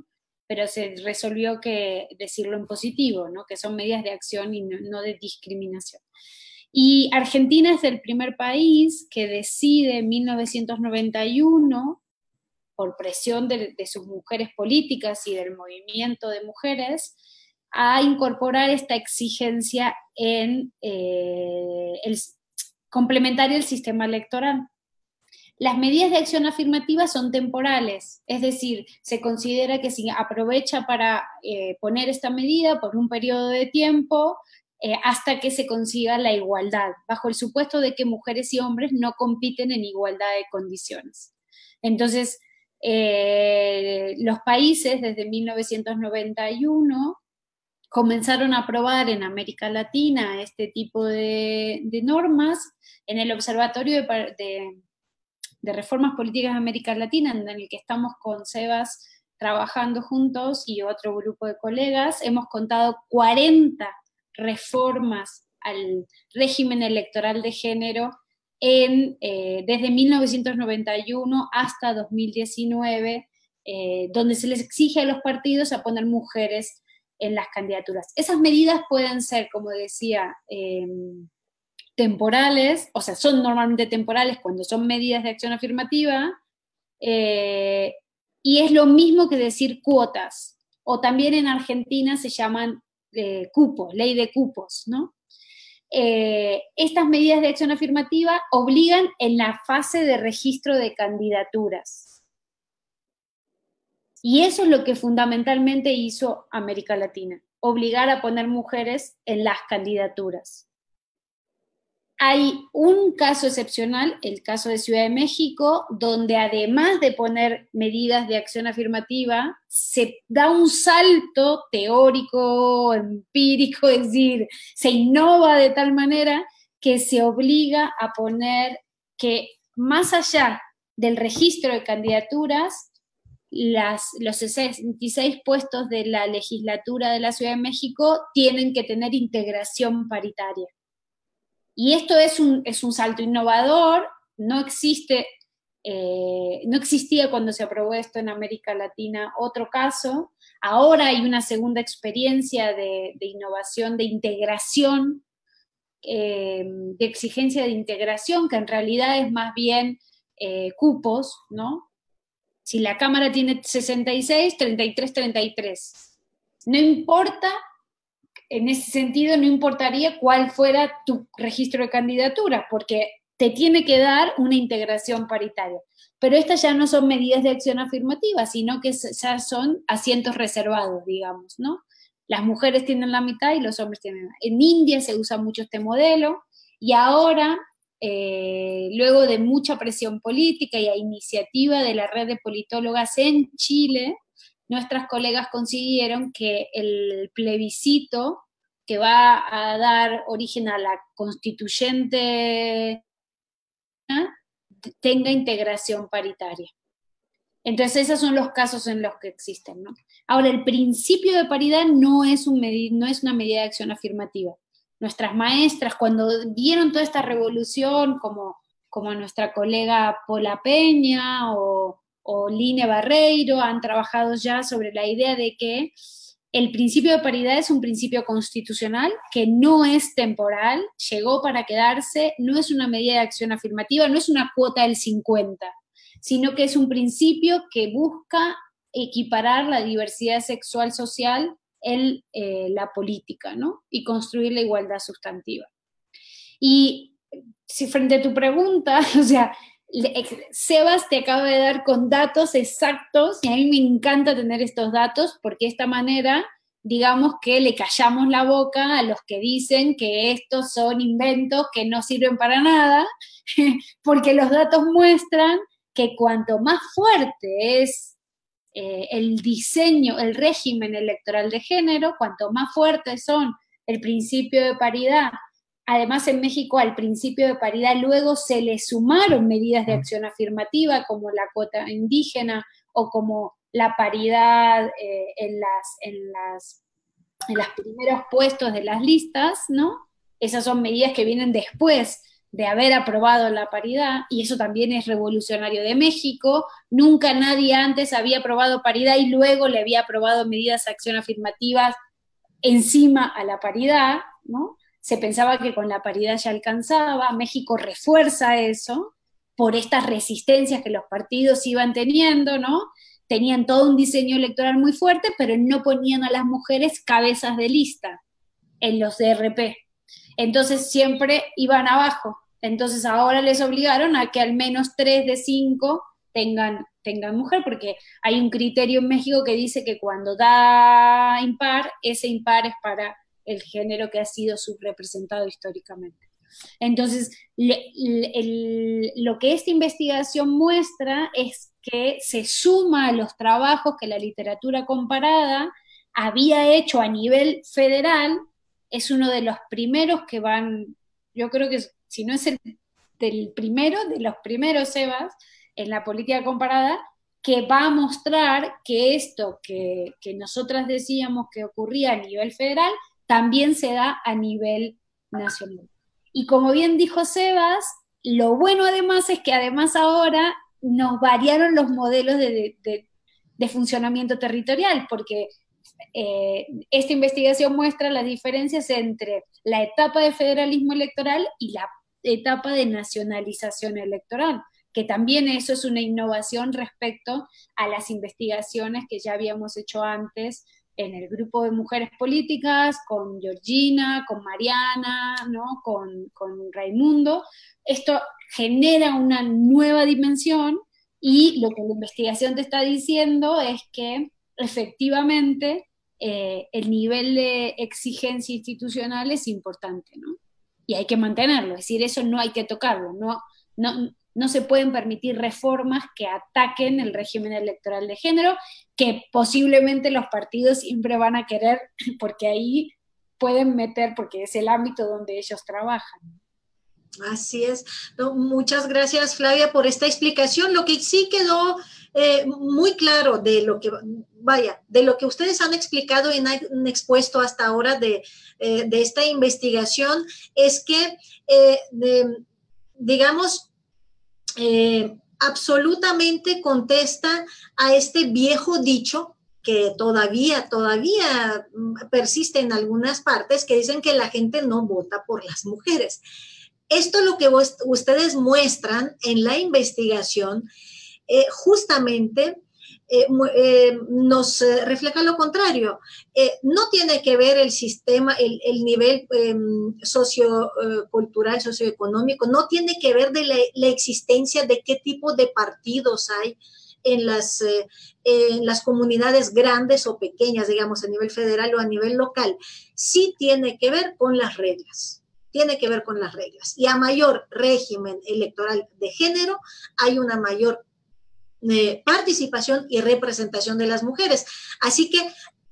pero se resolvió que decirlo en positivo, ¿no? Que son medidas de acción y no de discriminación. Y Argentina es el primer país que decide en 1991, por presión de sus mujeres políticas y del movimiento de mujeres, a incorporar esta exigencia en complementaria al sistema electoral. Las medidas de acción afirmativa son temporales, es decir, se considera que si aprovecha para poner esta medida por un periodo de tiempo, hasta que se consiga la igualdad, bajo el supuesto de que mujeres y hombres no compiten en igualdad de condiciones. Entonces, los países desde 1991 comenzaron a aprobar en América Latina este tipo de normas. En el Observatorio de Reformas Políticas de América Latina, en el que estamos con Sebas trabajando juntos y otro grupo de colegas, hemos contado 40 reformas al régimen electoral de género desde 1991 hasta 2019, donde se les exige a los partidos a poner mujeres en las candidaturas. Esas medidas pueden ser, como decía, temporales, o sea, son normalmente temporales cuando son medidas de acción afirmativa, y es lo mismo que decir cuotas, o también en Argentina se llaman cupos, ley de cupos, ¿no? Estas medidas de acción afirmativa obligan en la fase de registro de candidaturas. Y eso es lo que fundamentalmente hizo América Latina, obligar a poner mujeres en las candidaturas. Hay un caso excepcional, el caso de Ciudad de México, donde además de poner medidas de acción afirmativa, se da un salto teórico, empírico, es decir, se innova de tal manera que se obliga a poner que más allá del registro de candidaturas, los 66 puestos de la legislatura de la Ciudad de México tienen que tener integración paritaria. Y esto es un salto innovador, no existía cuando se aprobó esto en América Latina otro caso. Ahora hay una segunda experiencia de innovación, de integración, de exigencia de integración, que en realidad es más bien cupos, ¿no? Si la Cámara tiene 66, 33, 33. No importa, en ese sentido no importaría cuál fuera tu registro de candidatura, porque te tiene que dar una integración paritaria. Pero estas ya no son medidas de acción afirmativa, sino que ya son asientos reservados, digamos, ¿no? Las mujeres tienen la mitad y los hombres tienen la mitad. En India se usa mucho este modelo, y ahora, luego de mucha presión política y a iniciativa de la red de politólogas en Chile, nuestras colegas consiguieron que el plebiscito que va a dar origen a la constituyente tenga integración paritaria. Entonces esos son los casos en los que existen, ¿no? Ahora, el principio de paridad no es una medida de acción afirmativa. Nuestras maestras, cuando vieron toda esta revolución, como nuestra colega Paula Peña o Line Barreiro, han trabajado ya sobre la idea de que el principio de paridad es un principio constitucional que no es temporal, llegó para quedarse, no es una medida de acción afirmativa, no es una cuota del 50, sino que es un principio que busca equiparar la diversidad sexual social en la política, ¿no? Y construir la igualdad sustantiva. Y si frente a tu pregunta, o sea, Sebas te acaba de dar con datos exactos, y a mí me encanta tener estos datos, porque de esta manera, digamos que le callamos la boca a los que dicen que estos son inventos que no sirven para nada, porque los datos muestran que cuanto más fuerte es el diseño, el régimen electoral de género, cuanto más fuertes son el principio de paridad. Además, en México al principio de paridad luego se le sumaron medidas de acción afirmativa como la cuota indígena o como la paridad en los primeros puestos de las listas, ¿no? Esas son medidas que vienen después de haber aprobado la paridad, y eso también es revolucionario de México. Nunca nadie antes había aprobado paridad y luego le había aprobado medidas de acción afirmativas encima a la paridad, ¿no? Se pensaba que con la paridad ya alcanzaba. México refuerza eso por estas resistencias que los partidos iban teniendo, ¿no? Tenían todo un diseño electoral muy fuerte, pero no ponían a las mujeres cabezas de lista en los DRP. Entonces siempre iban abajo. Entonces ahora les obligaron a que al menos 3 de 5 tengan mujer, porque hay un criterio en México que dice que cuando da impar, ese impar es para el género que ha sido subrepresentado históricamente. Entonces, lo que esta investigación muestra es que se suma a los trabajos que la literatura comparada había hecho a nivel federal. Es uno de los primeros que van, yo creo que si no es del primero, de los primeros, Sebas, en la política comparada, que va a mostrar que esto que nosotras decíamos que ocurría a nivel federal, también se da a nivel nacional. Y como bien dijo Sebas, lo bueno además es que además ahora nos variaron los modelos de funcionamiento territorial, porque esta investigación muestra las diferencias entre la etapa de federalismo electoral y la etapa de nacionalización electoral, que también eso es una innovación respecto a las investigaciones que ya habíamos hecho antes en el grupo de mujeres políticas, con Georgina, con Mariana, ¿no? con Raimundo. Esto genera una nueva dimensión, y lo que la investigación te está diciendo es que efectivamente el nivel de exigencia institucional es importante, ¿no? Y hay que mantenerlo, es decir, eso no hay que tocarlo, no se pueden permitir reformas que ataquen el régimen electoral de género, que posiblemente los partidos siempre van a querer, porque ahí pueden meter, porque es el ámbito donde ellos trabajan. Así es. No, muchas gracias, Flavia, por esta explicación. Lo que sí quedó muy claro de lo que ustedes han explicado y han expuesto hasta ahora de esta investigación, es que, digamos, absolutamente contesta a este viejo dicho que todavía persiste en algunas partes, que dicen que la gente no vota por las mujeres. Esto lo que ustedes muestran en la investigación justamente nos refleja lo contrario. No tiene que ver el sistema, el nivel sociocultural, socioeconómico, no tiene que ver de la existencia de qué tipo de partidos hay en las comunidades grandes o pequeñas, digamos, a nivel federal o a nivel local. Sí tiene que ver con las reglas. Tiene que ver con las reglas. Y a mayor régimen electoral de género, hay una mayor participación y representación de las mujeres. Así que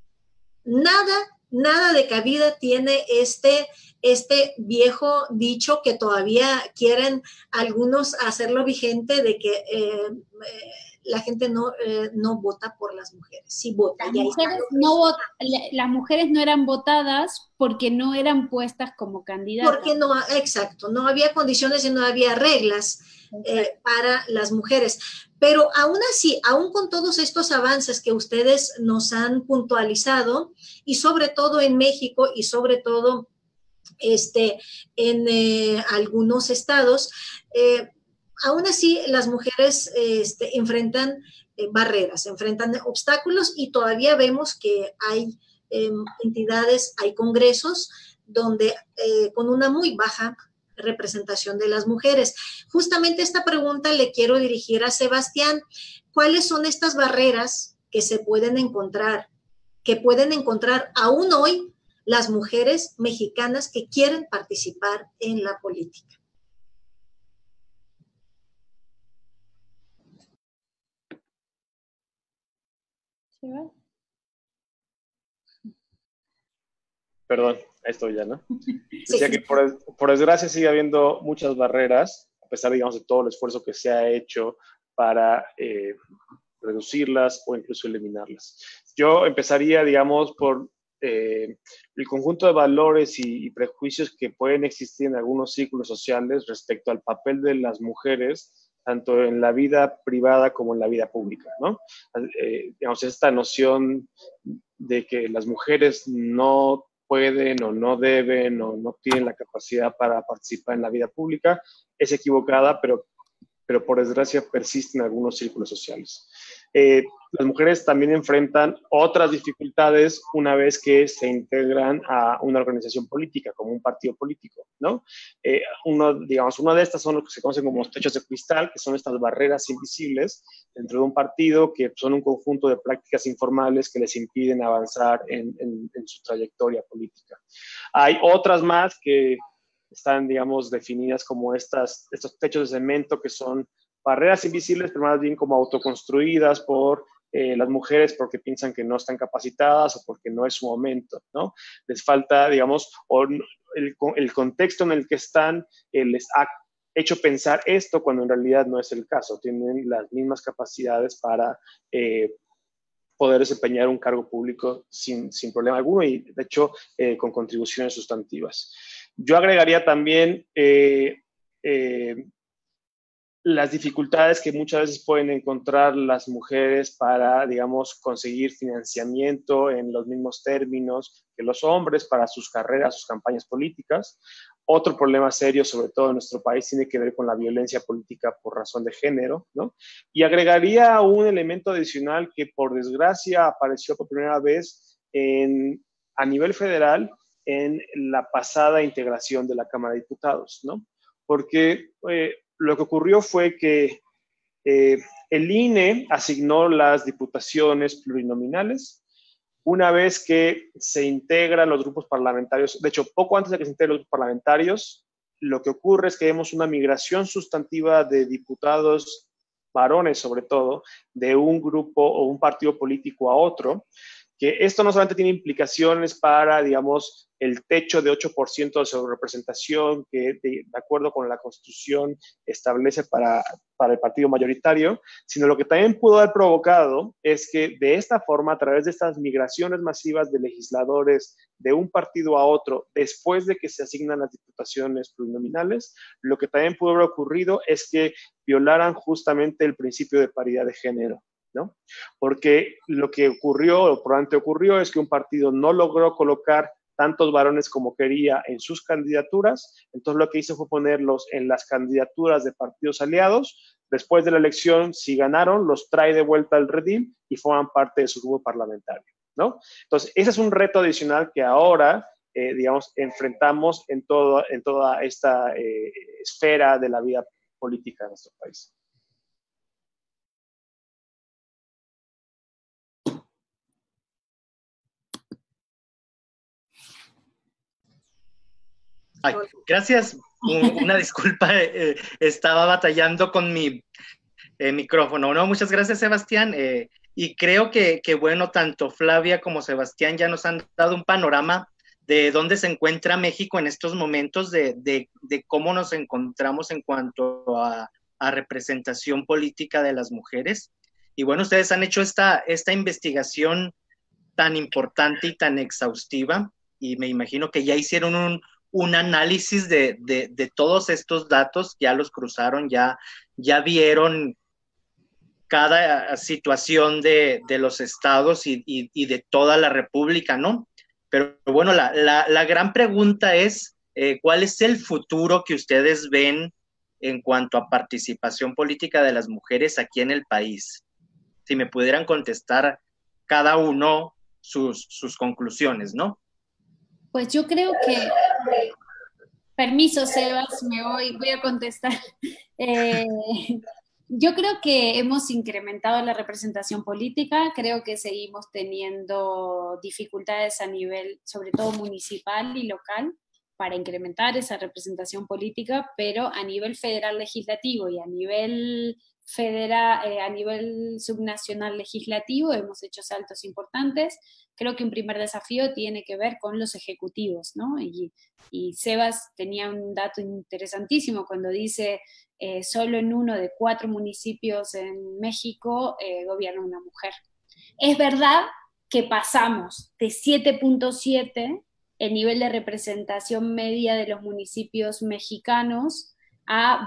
nada de cabida tiene este viejo dicho que todavía quieren algunos hacerlo vigente, de que la gente no vota por las mujeres. Sí vota. Las mujeres no eran votadas porque no eran puestas como candidatas. Porque no, exacto, no había condiciones y no había reglas para las mujeres. Pero aún así, aún con todos estos avances que ustedes nos han puntualizado, y sobre todo en México y sobre todo en algunos estados, aún así las mujeres enfrentan barreras, enfrentan obstáculos, y todavía vemos que hay entidades, hay congresos donde con una muy baja representación de las mujeres. Justamente esta pregunta le quiero dirigir a Sebastián. ¿Cuáles son estas barreras que se pueden encontrar, aún hoy las mujeres mexicanas que quieren participar en la política? Perdón, ahí estoy ya, ¿no? Decía que por desgracia sigue habiendo muchas barreras, a pesar, digamos, de todo el esfuerzo que se ha hecho para reducirlas o incluso eliminarlas. Yo empezaría, digamos, por el conjunto de valores y prejuicios que pueden existir en algunos círculos sociales respecto al papel de las mujeres, tanto en la vida privada como en la vida pública, ¿no? Digamos, esta noción de que las mujeres no pueden o no deben o no tienen la capacidad para participar en la vida pública es equivocada, pero por desgracia persiste en algunos círculos sociales. Las mujeres también enfrentan otras dificultades una vez que se integran a una organización política, como un partido político, ¿no? Una de estas son lo que se conocen como los techos de cristal, que son estas barreras invisibles dentro de un partido, que son un conjunto de prácticas informales que les impiden avanzar en su trayectoria política. Hay otras más que están, digamos, definidas como estos techos de cemento, que son barreras invisibles, pero más bien como autoconstruidas por las mujeres porque piensan que no están capacitadas o porque no es su momento, ¿no? Les falta, digamos, el contexto en el que están les ha hecho pensar esto cuando en realidad no es el caso. Tienen las mismas capacidades para poder desempeñar un cargo público sin problema alguno y, de hecho, con contribuciones sustantivas. Yo agregaría también las dificultades que muchas veces pueden encontrar las mujeres para, digamos, conseguir financiamiento en los mismos términos que los hombres para sus carreras, sus campañas políticas. Otro problema serio, sobre todo en nuestro país, tiene que ver con la violencia política por razón de género, ¿no? Y agregaría un elemento adicional que, por desgracia, apareció por primera vez a nivel federal en la pasada integración de la Cámara de Diputados, ¿no? Porque lo que ocurrió fue que el INE asignó las diputaciones plurinominales. Una vez que se integran los grupos parlamentarios, de hecho, poco antes de que se integren los grupos parlamentarios, lo que ocurre es que vemos una migración sustantiva de diputados varones, sobre todo, de un grupo o un partido político a otro, que esto no solamente tiene implicaciones para, digamos, el techo de 8% de sobrerepresentación que, de acuerdo con la Constitución, establece para el partido mayoritario, sino lo que también pudo haber provocado es que de esta forma, a través de estas migraciones masivas de legisladores de un partido a otro, después de que se asignan las diputaciones plurinominales, lo que también pudo haber ocurrido es que violaran justamente el principio de paridad de género, ¿no? Porque lo que ocurrió, o probablemente ocurrió, es que un partido no logró colocar tantos varones como quería en sus candidaturas, entonces lo que hizo fue ponerlos en las candidaturas de partidos aliados. Después de la elección, si ganaron, los trae de vuelta al redil y forman parte de su grupo parlamentario, ¿no? Entonces, ese es un reto adicional que ahora, digamos, enfrentamos en toda esta esfera de la vida política de nuestro país. Ay, gracias. Una disculpa, estaba batallando con mi micrófono. No, muchas gracias, Sebastián. Y creo que, bueno, tanto Flavia como Sebastián ya nos han dado un panorama de dónde se encuentra México en estos momentos, de cómo nos encontramos en cuanto a representación política de las mujeres. Y bueno, ustedes han hecho esta investigación tan importante y tan exhaustiva, y me imagino que ya hicieron un análisis de todos estos datos, ya los cruzaron, ya vieron cada situación de los estados y de toda la República, ¿no? Pero bueno, la gran pregunta es, ¿cuál es el futuro que ustedes ven en cuanto a participación política de las mujeres aquí en el país? Si me pudieran contestar cada uno sus conclusiones, ¿no? Pues yo creo que, permiso, Sebas, voy a contestar. Yo creo que hemos incrementado la representación política, creo que seguimos teniendo dificultades a nivel, sobre todo municipal y local, para incrementar esa representación política, pero a nivel federal legislativo y a nivel subnacional legislativo hemos hecho saltos importantes. Creo que un primer desafío tiene que ver con los ejecutivos, ¿no? Y Sebas tenía un dato interesantísimo cuando dice solo en 1 de 4 municipios en México gobierna una mujer. Es verdad que pasamos de 7.7, el nivel de representación media de los municipios mexicanos, a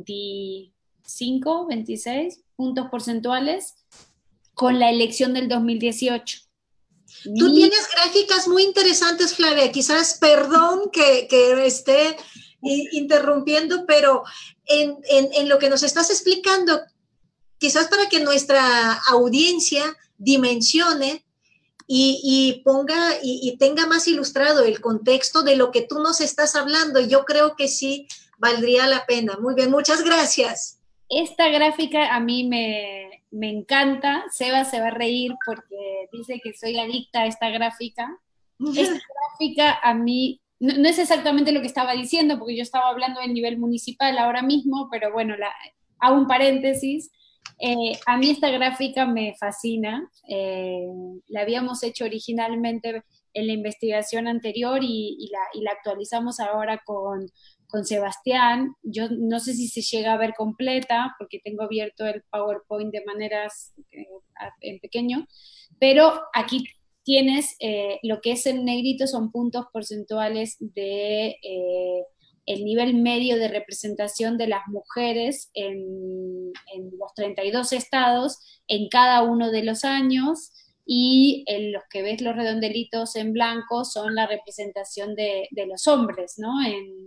25, 26 puntos porcentuales con la elección del 2018. Tú tienes gráficas muy interesantes, Flavia. Quizás, perdón que esté interrumpiendo, pero en lo que nos estás explicando, quizás para que nuestra audiencia dimensione y ponga y tenga más ilustrado el contexto de lo que tú nos estás hablando, yo creo que sí valdría la pena. Muy bien, muchas gracias. Esta gráfica a mí me encanta. Seba se va a reír porque dice que soy adicta a esta gráfica. Esta gráfica a mí, no es exactamente lo que estaba diciendo, porque yo estaba hablando del nivel municipal ahora mismo, pero bueno, hago un paréntesis. A mí esta gráfica me fascina. La habíamos hecho originalmente en la investigación anterior y la actualizamos ahora con Sebastián. Yo no sé si se llega a ver completa, porque tengo abierto el PowerPoint de maneras en pequeño, pero aquí tienes lo que es en negrito, son puntos porcentuales de el nivel medio de representación de las mujeres en los 32 estados en cada uno de los años, y en los que ves los redondelitos en blanco son la representación de los hombres, ¿no?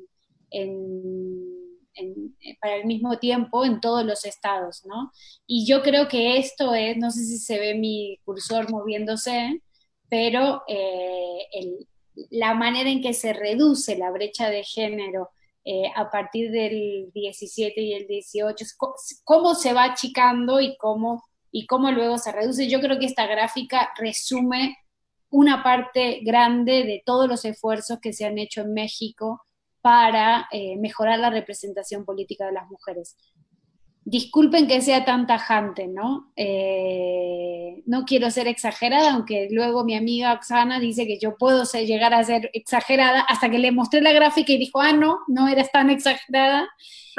Para el mismo tiempo en todos los estados, ¿no? Y yo creo que esto es, no sé si se ve mi cursor moviéndose, pero la manera en que se reduce la brecha de género a partir del 17 y el 18, cómo se va achicando y cómo luego se reduce. Yo creo que esta gráfica resume una parte grande de todos los esfuerzos que se han hecho en México para mejorar la representación política de las mujeres. Disculpen que sea tan tajante, ¿no? No quiero ser exagerada, aunque luego mi amiga Oxana dice que yo puedo llegar a ser exagerada, hasta que le mostré la gráfica y dijo, no eras tan exagerada.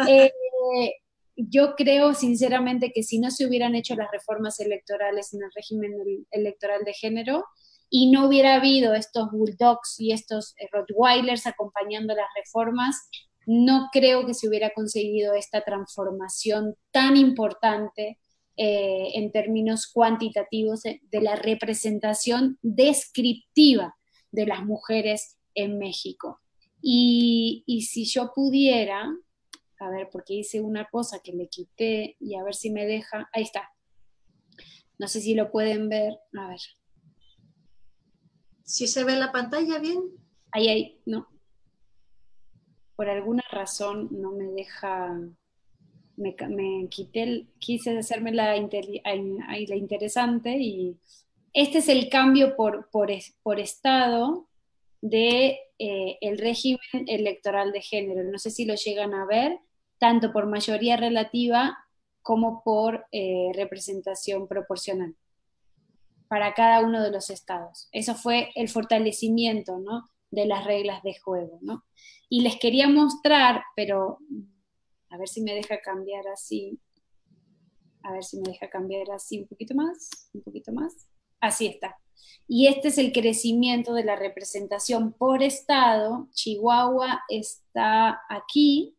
Yo creo sinceramente que si no se hubieran hecho las reformas electorales en el régimen electoral de género, y no hubiera habido estos bulldogs y estos rottweilers acompañando las reformas, no creo que se hubiera conseguido esta transformación tan importante en términos cuantitativos de la representación descriptiva de las mujeres en México. Y si yo pudiera, a ver, porque hice una cosa que le quité y a ver si me deja, ahí está. No sé si lo pueden ver, a ver. ¿Sí se ve la pantalla bien? Ahí, no. Por alguna razón no me deja, me quité, quise hacerme la interesante, y este es el cambio por estado de el régimen electoral de género. No sé si lo llegan a ver, tanto por mayoría relativa como por representación proporcional para cada uno de los estados. Eso fue el fortalecimiento, ¿no?, de las reglas de juego, ¿no? Y les quería mostrar, pero a ver si me deja cambiar así, un poquito más, así está. Y este es el crecimiento de la representación por estado. Chihuahua está aquí,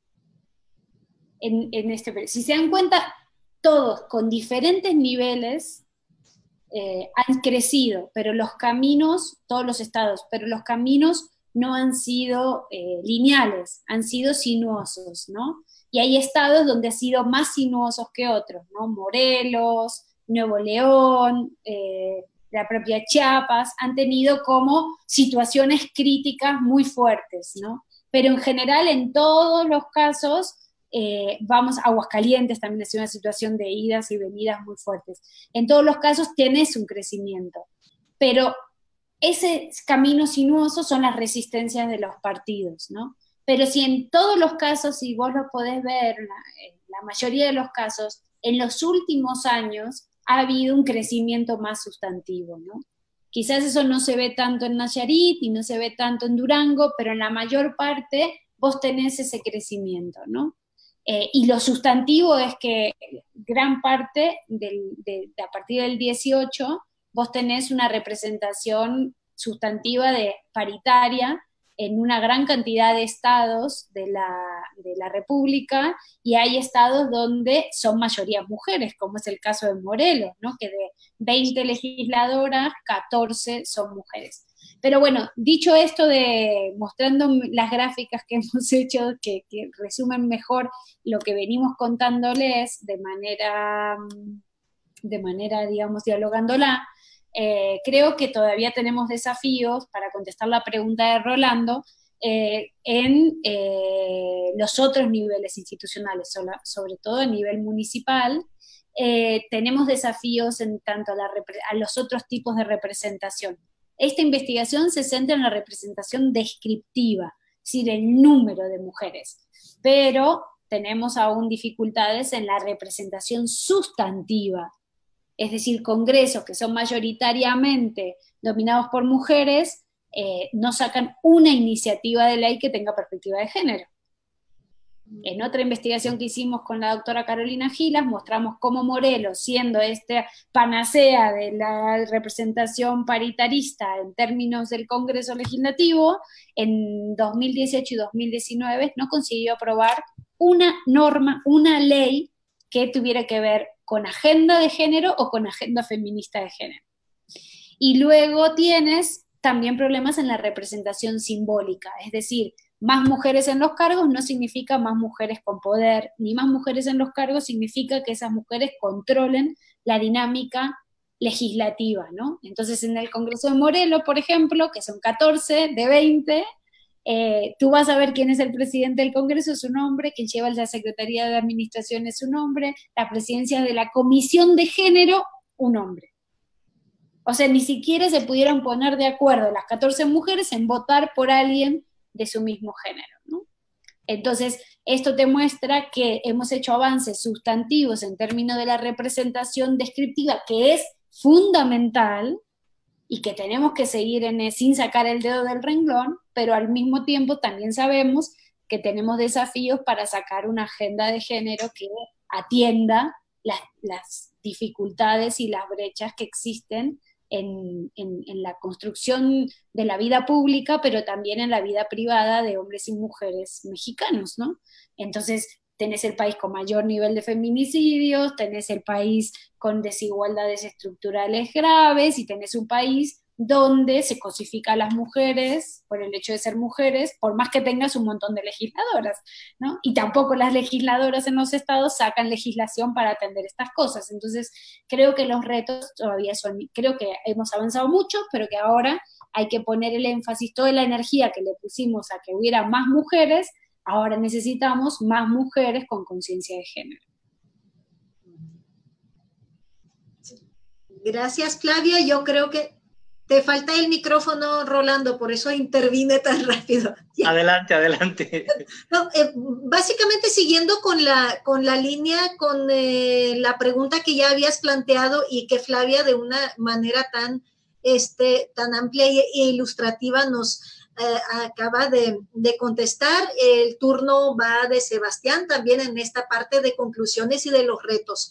en este, si se dan cuenta, todos con diferentes niveles han crecido, pero los caminos, todos los estados, pero los caminos no han sido lineales, han sido sinuosos, ¿no? Y hay estados donde han sido más sinuosos que otros, ¿no? Morelos, Nuevo León, la propia Chiapas, han tenido como situaciones críticas muy fuertes, ¿no? Pero en general, en todos los casos, Aguascalientes también ha sido una situación de idas y venidas muy fuertes. En todos los casos tenés un crecimiento, pero ese camino sinuoso son las resistencias de los partidos, ¿no? Pero si en todos los casos, si vos lo podés ver, la mayoría de los casos, en los últimos años ha habido un crecimiento más sustantivo, ¿no? Quizás eso no se ve tanto en Nayarit y no se ve tanto en Durango, pero en la mayor parte vos tenés ese crecimiento, ¿no? Y lo sustantivo es que gran parte a partir del 18 vos tenés una representación sustantiva paritaria en una gran cantidad de estados de la República, y hay estados donde son mayorías mujeres, como es el caso de Morelos, ¿no? Que de 20 legisladoras, 14 son mujeres. Pero bueno, dicho esto, mostrando las gráficas que hemos hecho, que resumen mejor lo que venimos contándoles de manera, digamos, dialogándola, creo que todavía tenemos desafíos, para contestar la pregunta de Rolando, en los otros niveles institucionales, sobre todo a nivel municipal. Tenemos desafíos en tanto a los otros tipos de representación. Esta investigación se centra en la representación descriptiva, es decir, el número de mujeres, pero tenemos aún dificultades en la representación sustantiva, es decir, congresos que son mayoritariamente dominados por mujeres no sacan una iniciativa de ley que tenga perspectiva de género. En otra investigación que hicimos con la doctora Carolina Gilas, mostramos cómo Morelos, siendo esta panacea de la representación paritarista en términos del Congreso Legislativo, en 2018 y 2019 no consiguió aprobar una norma, una ley que tuviera que ver con agenda de género o con agenda feminista de género. Y luego tienes también problemas en la representación simbólica, es decir, más mujeres en los cargos no significa más mujeres con poder, ni más mujeres en los cargos significa que esas mujeres controlen la dinámica legislativa, ¿no? Entonces, en el Congreso de Morelos, por ejemplo, que son 14 de 20, tú vas a ver quién es el presidente del Congreso, es un hombre, quien lleva la Secretaría de Administración es un hombre, la presidencia de la Comisión de Género, un hombre. O sea, ni siquiera se pudieron poner de acuerdo las 14 mujeres en votar por alguien de su mismo género, ¿no? Entonces, esto te muestra que hemos hecho avances sustantivos en términos de la representación descriptiva, que es fundamental y que tenemos que seguir sin sacar el dedo del renglón, pero al mismo tiempo también sabemos que tenemos desafíos para sacar una agenda de género que atienda las dificultades y las brechas que existen en la construcción de la vida pública, pero también en la vida privada de hombres y mujeres mexicanos, ¿no? Entonces, tenés el país con mayor nivel de feminicidios, tenés el país con desigualdades estructurales graves, y tenés un país donde se cosifica a las mujeres por el hecho de ser mujeres, por más que tengas un montón de legisladoras, ¿no? Y tampoco las legisladoras en los estados sacan legislación para atender estas cosas. Entonces, creo que los retos todavía creo que hemos avanzado mucho, pero que ahora hay que poner el énfasis, toda la energía que le pusimos a que hubiera más mujeres, ahora necesitamos más mujeres con conciencia de género. Gracias, Flavia. Yo creo que te falta el micrófono, Rolando, por eso intervine tan rápido. Adelante, adelante. No, básicamente siguiendo con la línea, con la pregunta que ya habías planteado y que Flavia de una manera tan amplia e ilustrativa nos acaba de contestar. El turno va de Sebastián también en esta parte de conclusiones y de los retos.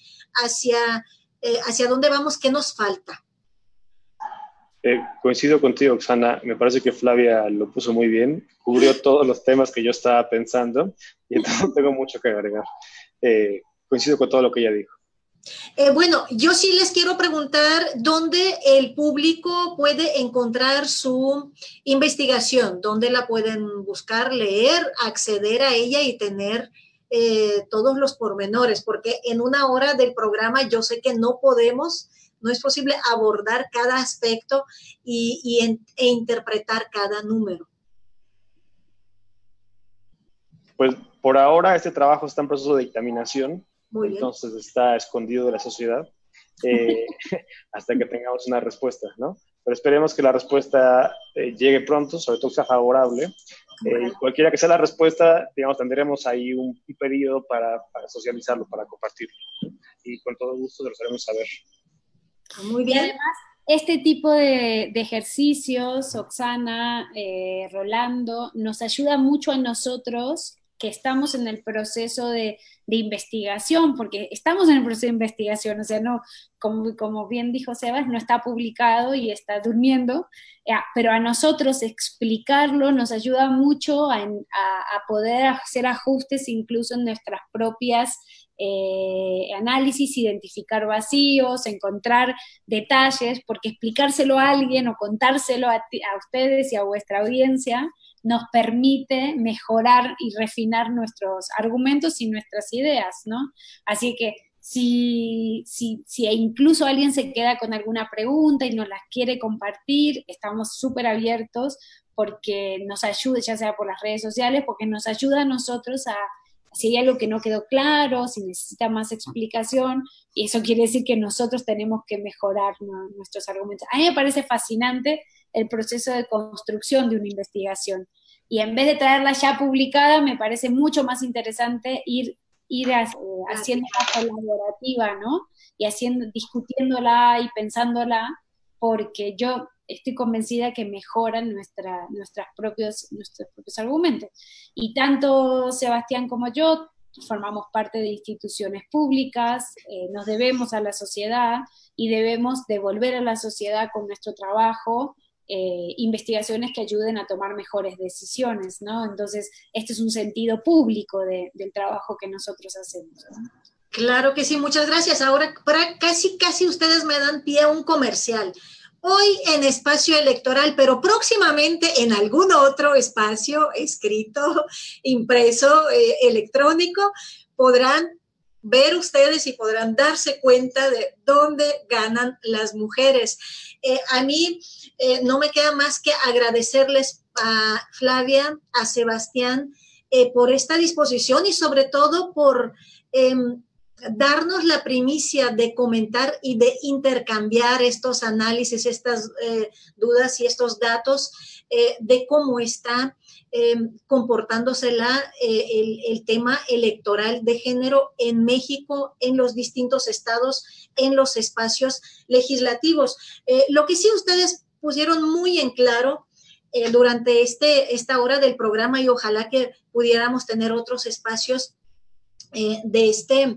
¿Hacia dónde vamos? ¿Qué nos falta? Coincido contigo, Oksana. Me parece que Flavia lo puso muy bien, cubrió todos los temas que yo estaba pensando y entonces no tengo mucho que agregar. Coincido con todo lo que ella dijo. Bueno, yo sí les quiero preguntar dónde el público puede encontrar su investigación, dónde la pueden buscar, leer, acceder a ella y tener todos los pormenores, porque en una hora del programa yo sé que no es posible abordar cada aspecto e interpretar cada número. Pues por ahora este trabajo está en proceso de dictaminación, entonces bien. Está escondido de la sociedad hasta que tengamos una respuesta, ¿no? Pero esperemos que la respuesta llegue pronto, sobre todo que sea favorable. Cualquiera que sea la respuesta, digamos, tendremos ahí un periodo para socializarlo, para compartirlo. Y con todo gusto se los haremos saber. Muy bien. Y además, este tipo de ejercicios, Oksana, Rolando, nos ayuda mucho a nosotros, que estamos en el proceso de investigación, porque estamos en el proceso de investigación, o sea, no, como bien dijo Sebas, no está publicado y está durmiendo, pero a nosotros explicarlo nos ayuda mucho a poder hacer ajustes incluso en nuestras propias análisis, identificar vacíos, encontrar detalles, porque explicárselo a alguien o contárselo a ustedes y a vuestra audiencia nos permite mejorar y refinar nuestros argumentos y nuestras ideas, ¿no? Así que si incluso alguien se queda con alguna pregunta y nos las quiere compartir, estamos súper abiertos porque nos ayuda, ya sea por las redes sociales, porque nos ayuda a nosotros si hay algo que no quedó claro, si necesita más explicación, y eso quiere decir que nosotros tenemos que mejorar, ¿no?, nuestros argumentos. A mí me parece fascinante el proceso de construcción de una investigación, y en vez de traerla ya publicada, me parece mucho más interesante ir haciéndola colaborativa, ¿no? Y discutiéndola y pensándola, porque yo estoy convencida que mejoran nuestros propios argumentos. Y tanto Sebastián como yo formamos parte de instituciones públicas, nos debemos a la sociedad y debemos devolver a la sociedad con nuestro trabajo investigaciones que ayuden a tomar mejores decisiones, ¿no? Entonces, este es un sentido público del trabajo que nosotros hacemos, ¿no? Claro que sí, muchas gracias. Ahora, casi ustedes me dan pie a un comercial. Hoy en Espacio Electoral, pero próximamente en algún otro espacio escrito, impreso, electrónico, podrán ver ustedes y podrán darse cuenta de dónde ganan las mujeres. A mí no me queda más que agradecerles a Flavia, a Sebastián, por esta disposición y sobre todo por darnos la primicia de comentar y de intercambiar estos análisis, estas dudas y estos datos de cómo está comportándose el tema electoral de género en México, en los distintos estados, en los espacios legislativos. Lo que sí ustedes pusieron muy en claro durante esta hora del programa, y ojalá que pudiéramos tener otros espacios de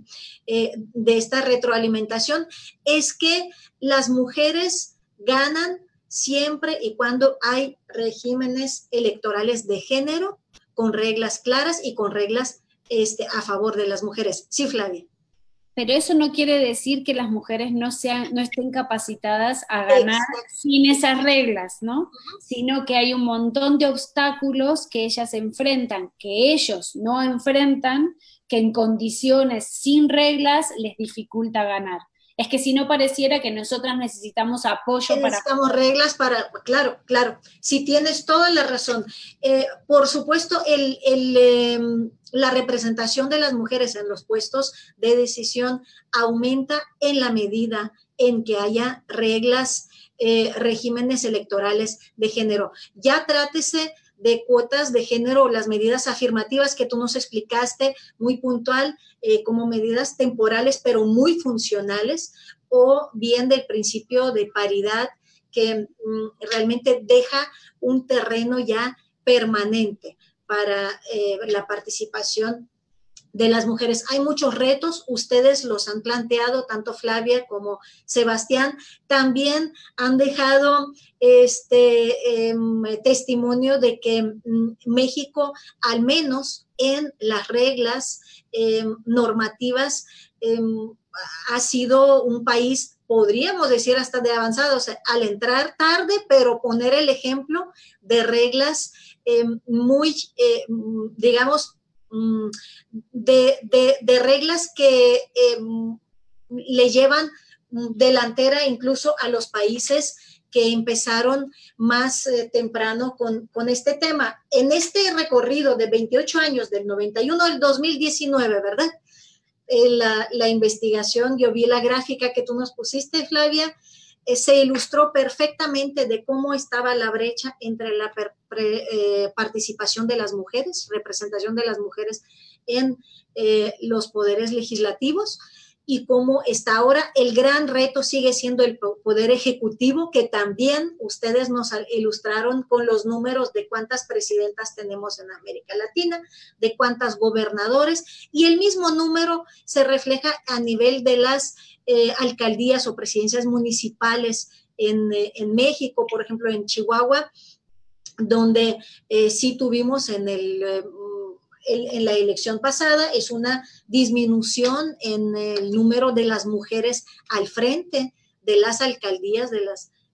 esta retroalimentación, es que las mujeres ganan siempre y cuando hay regímenes electorales de género con reglas claras y con reglas a favor de las mujeres. Sí, Flavia. Pero eso no quiere decir que las mujeres no estén capacitadas a ganar sin esas reglas, ¿no? Sino que hay un montón de obstáculos que ellas enfrentan, que ellos no enfrentan, que en condiciones sin reglas les dificulta ganar. Es que si no pareciera que nosotras necesitamos apoyo necesitamos reglas para, claro, si tienes toda la razón. Por supuesto, la representación de las mujeres en los puestos de decisión aumenta en la medida en que haya reglas, regímenes electorales de género. Ya trátese de cuotas de género o las medidas afirmativas que tú nos explicaste muy puntual, como medidas temporales pero muy funcionales, o bien del principio de paridad que realmente deja un terreno ya permanente para la participación de las mujeres. Hay muchos retos, ustedes los han planteado, tanto Flavia como Sebastián, también han dejado testimonio de que México, al menos en las reglas normativas, ha sido un país, podríamos decir, hasta de avanzados, al entrar tarde, pero poner el ejemplo de reglas muy, digamos, de reglas que le llevan delantera incluso a los países que empezaron más temprano con este tema. En este recorrido de 28 años, del 91 al 2019, ¿verdad? La investigación, yo vi la gráfica que tú nos pusiste, Flavia, se ilustró perfectamente de cómo estaba la brecha entre la participación de las mujeres, representación de las mujeres en los poderes legislativos, y cómo está ahora. El gran reto sigue siendo el poder ejecutivo, que también ustedes nos ilustraron con los números de cuántas presidentas tenemos en América Latina, de cuántas gobernadores, y el mismo número se refleja a nivel de las alcaldías o presidencias municipales en México, por ejemplo, en Chihuahua, donde sí tuvimos en la elección pasada, es una disminución en el número de las mujeres al frente de las alcaldías, de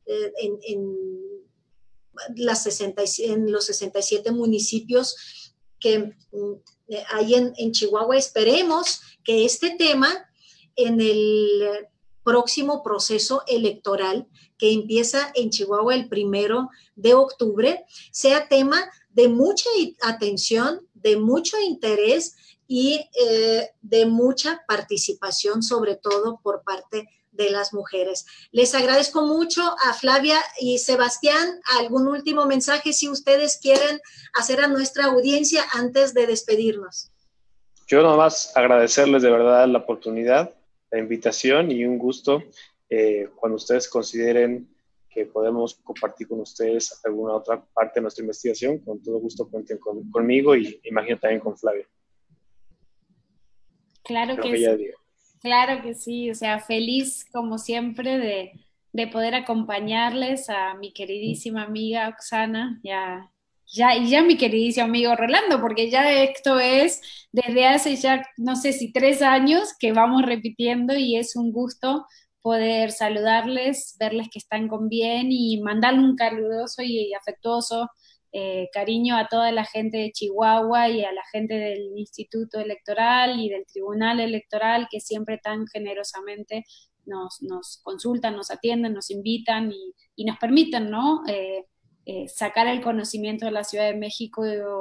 en los 67 municipios que hay en Chihuahua. Esperemos que este tema en el próximo proceso electoral que empieza en Chihuahua el 1 de octubre sea tema de mucha atención, de mucho interés y de mucha participación, sobre todo por parte de las mujeres. Les agradezco mucho a Flavia y Sebastián. ¿Algún último mensaje si ustedes quieren hacer a nuestra audiencia antes de despedirnos? Yo nomás agradecerles de verdad la oportunidad, la invitación, y un gusto cuando ustedes consideren que podemos compartir con ustedes alguna otra parte de nuestra investigación. Con todo gusto cuenten conmigo, y imagino también con Flavia. Claro que sí. Claro que sí, o sea, feliz como siempre de poder acompañarles a mi queridísima amiga Oksana y a mi queridísimo amigo Rolando, porque ya esto es desde hace ya, no sé si 3 años que vamos repitiendo, y es un gusto poder saludarles, verles que están con bien y mandarle un caluroso y afectuoso cariño a toda la gente de Chihuahua y a la gente del Instituto Electoral y del Tribunal Electoral, que siempre tan generosamente nos consultan, nos atienden, nos invitan y nos permiten, ¿no? Sacar el conocimiento de la Ciudad de México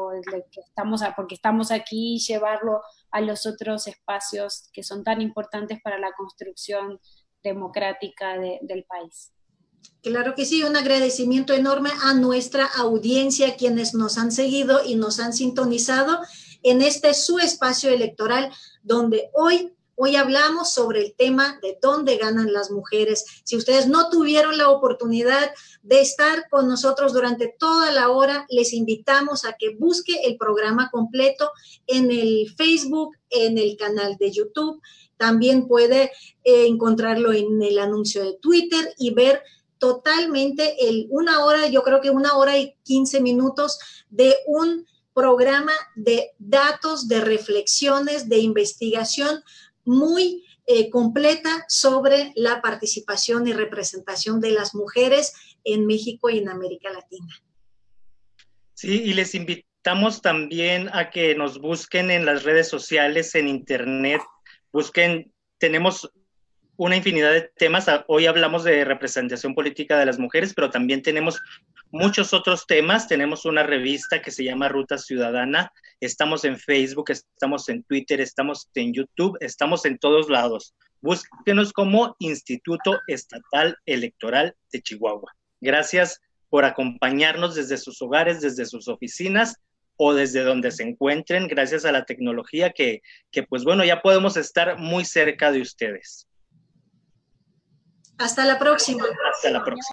porque estamos aquí, y llevarlo a los otros espacios que son tan importantes para la construcción democrática del país. Claro que sí, un agradecimiento enorme a nuestra audiencia, quienes nos han seguido y nos han sintonizado en su espacio electoral, donde hoy hablamos sobre el tema de dónde ganan las mujeres. Si ustedes no tuvieron la oportunidad de estar con nosotros durante toda la hora, les invitamos a que busque el programa completo en el Facebook, en el canal de YouTube. También puede encontrarlo en el anuncio de Twitter y ver totalmente una hora, yo creo que 1 hora y 15 minutos de un programa de datos, de reflexiones, de investigación muy completa sobre la participación y representación de las mujeres en México y en América Latina. Sí, y les invitamos también a que nos busquen en las redes sociales, en internet. Tenemos una infinidad de temas. Hoy hablamos de representación política de las mujeres, pero también tenemos muchos otros temas. Tenemos una revista que se llama Ruta Ciudadana. Estamos en Facebook, estamos en Twitter, estamos en YouTube, estamos en todos lados. Búsquenos como Instituto Estatal Electoral de Chihuahua. Gracias por acompañarnos desde sus hogares, desde sus oficinas o desde donde se encuentren, gracias a la tecnología que pues bueno, ya podemos estar muy cerca de ustedes. Hasta la próxima. Hasta la próxima.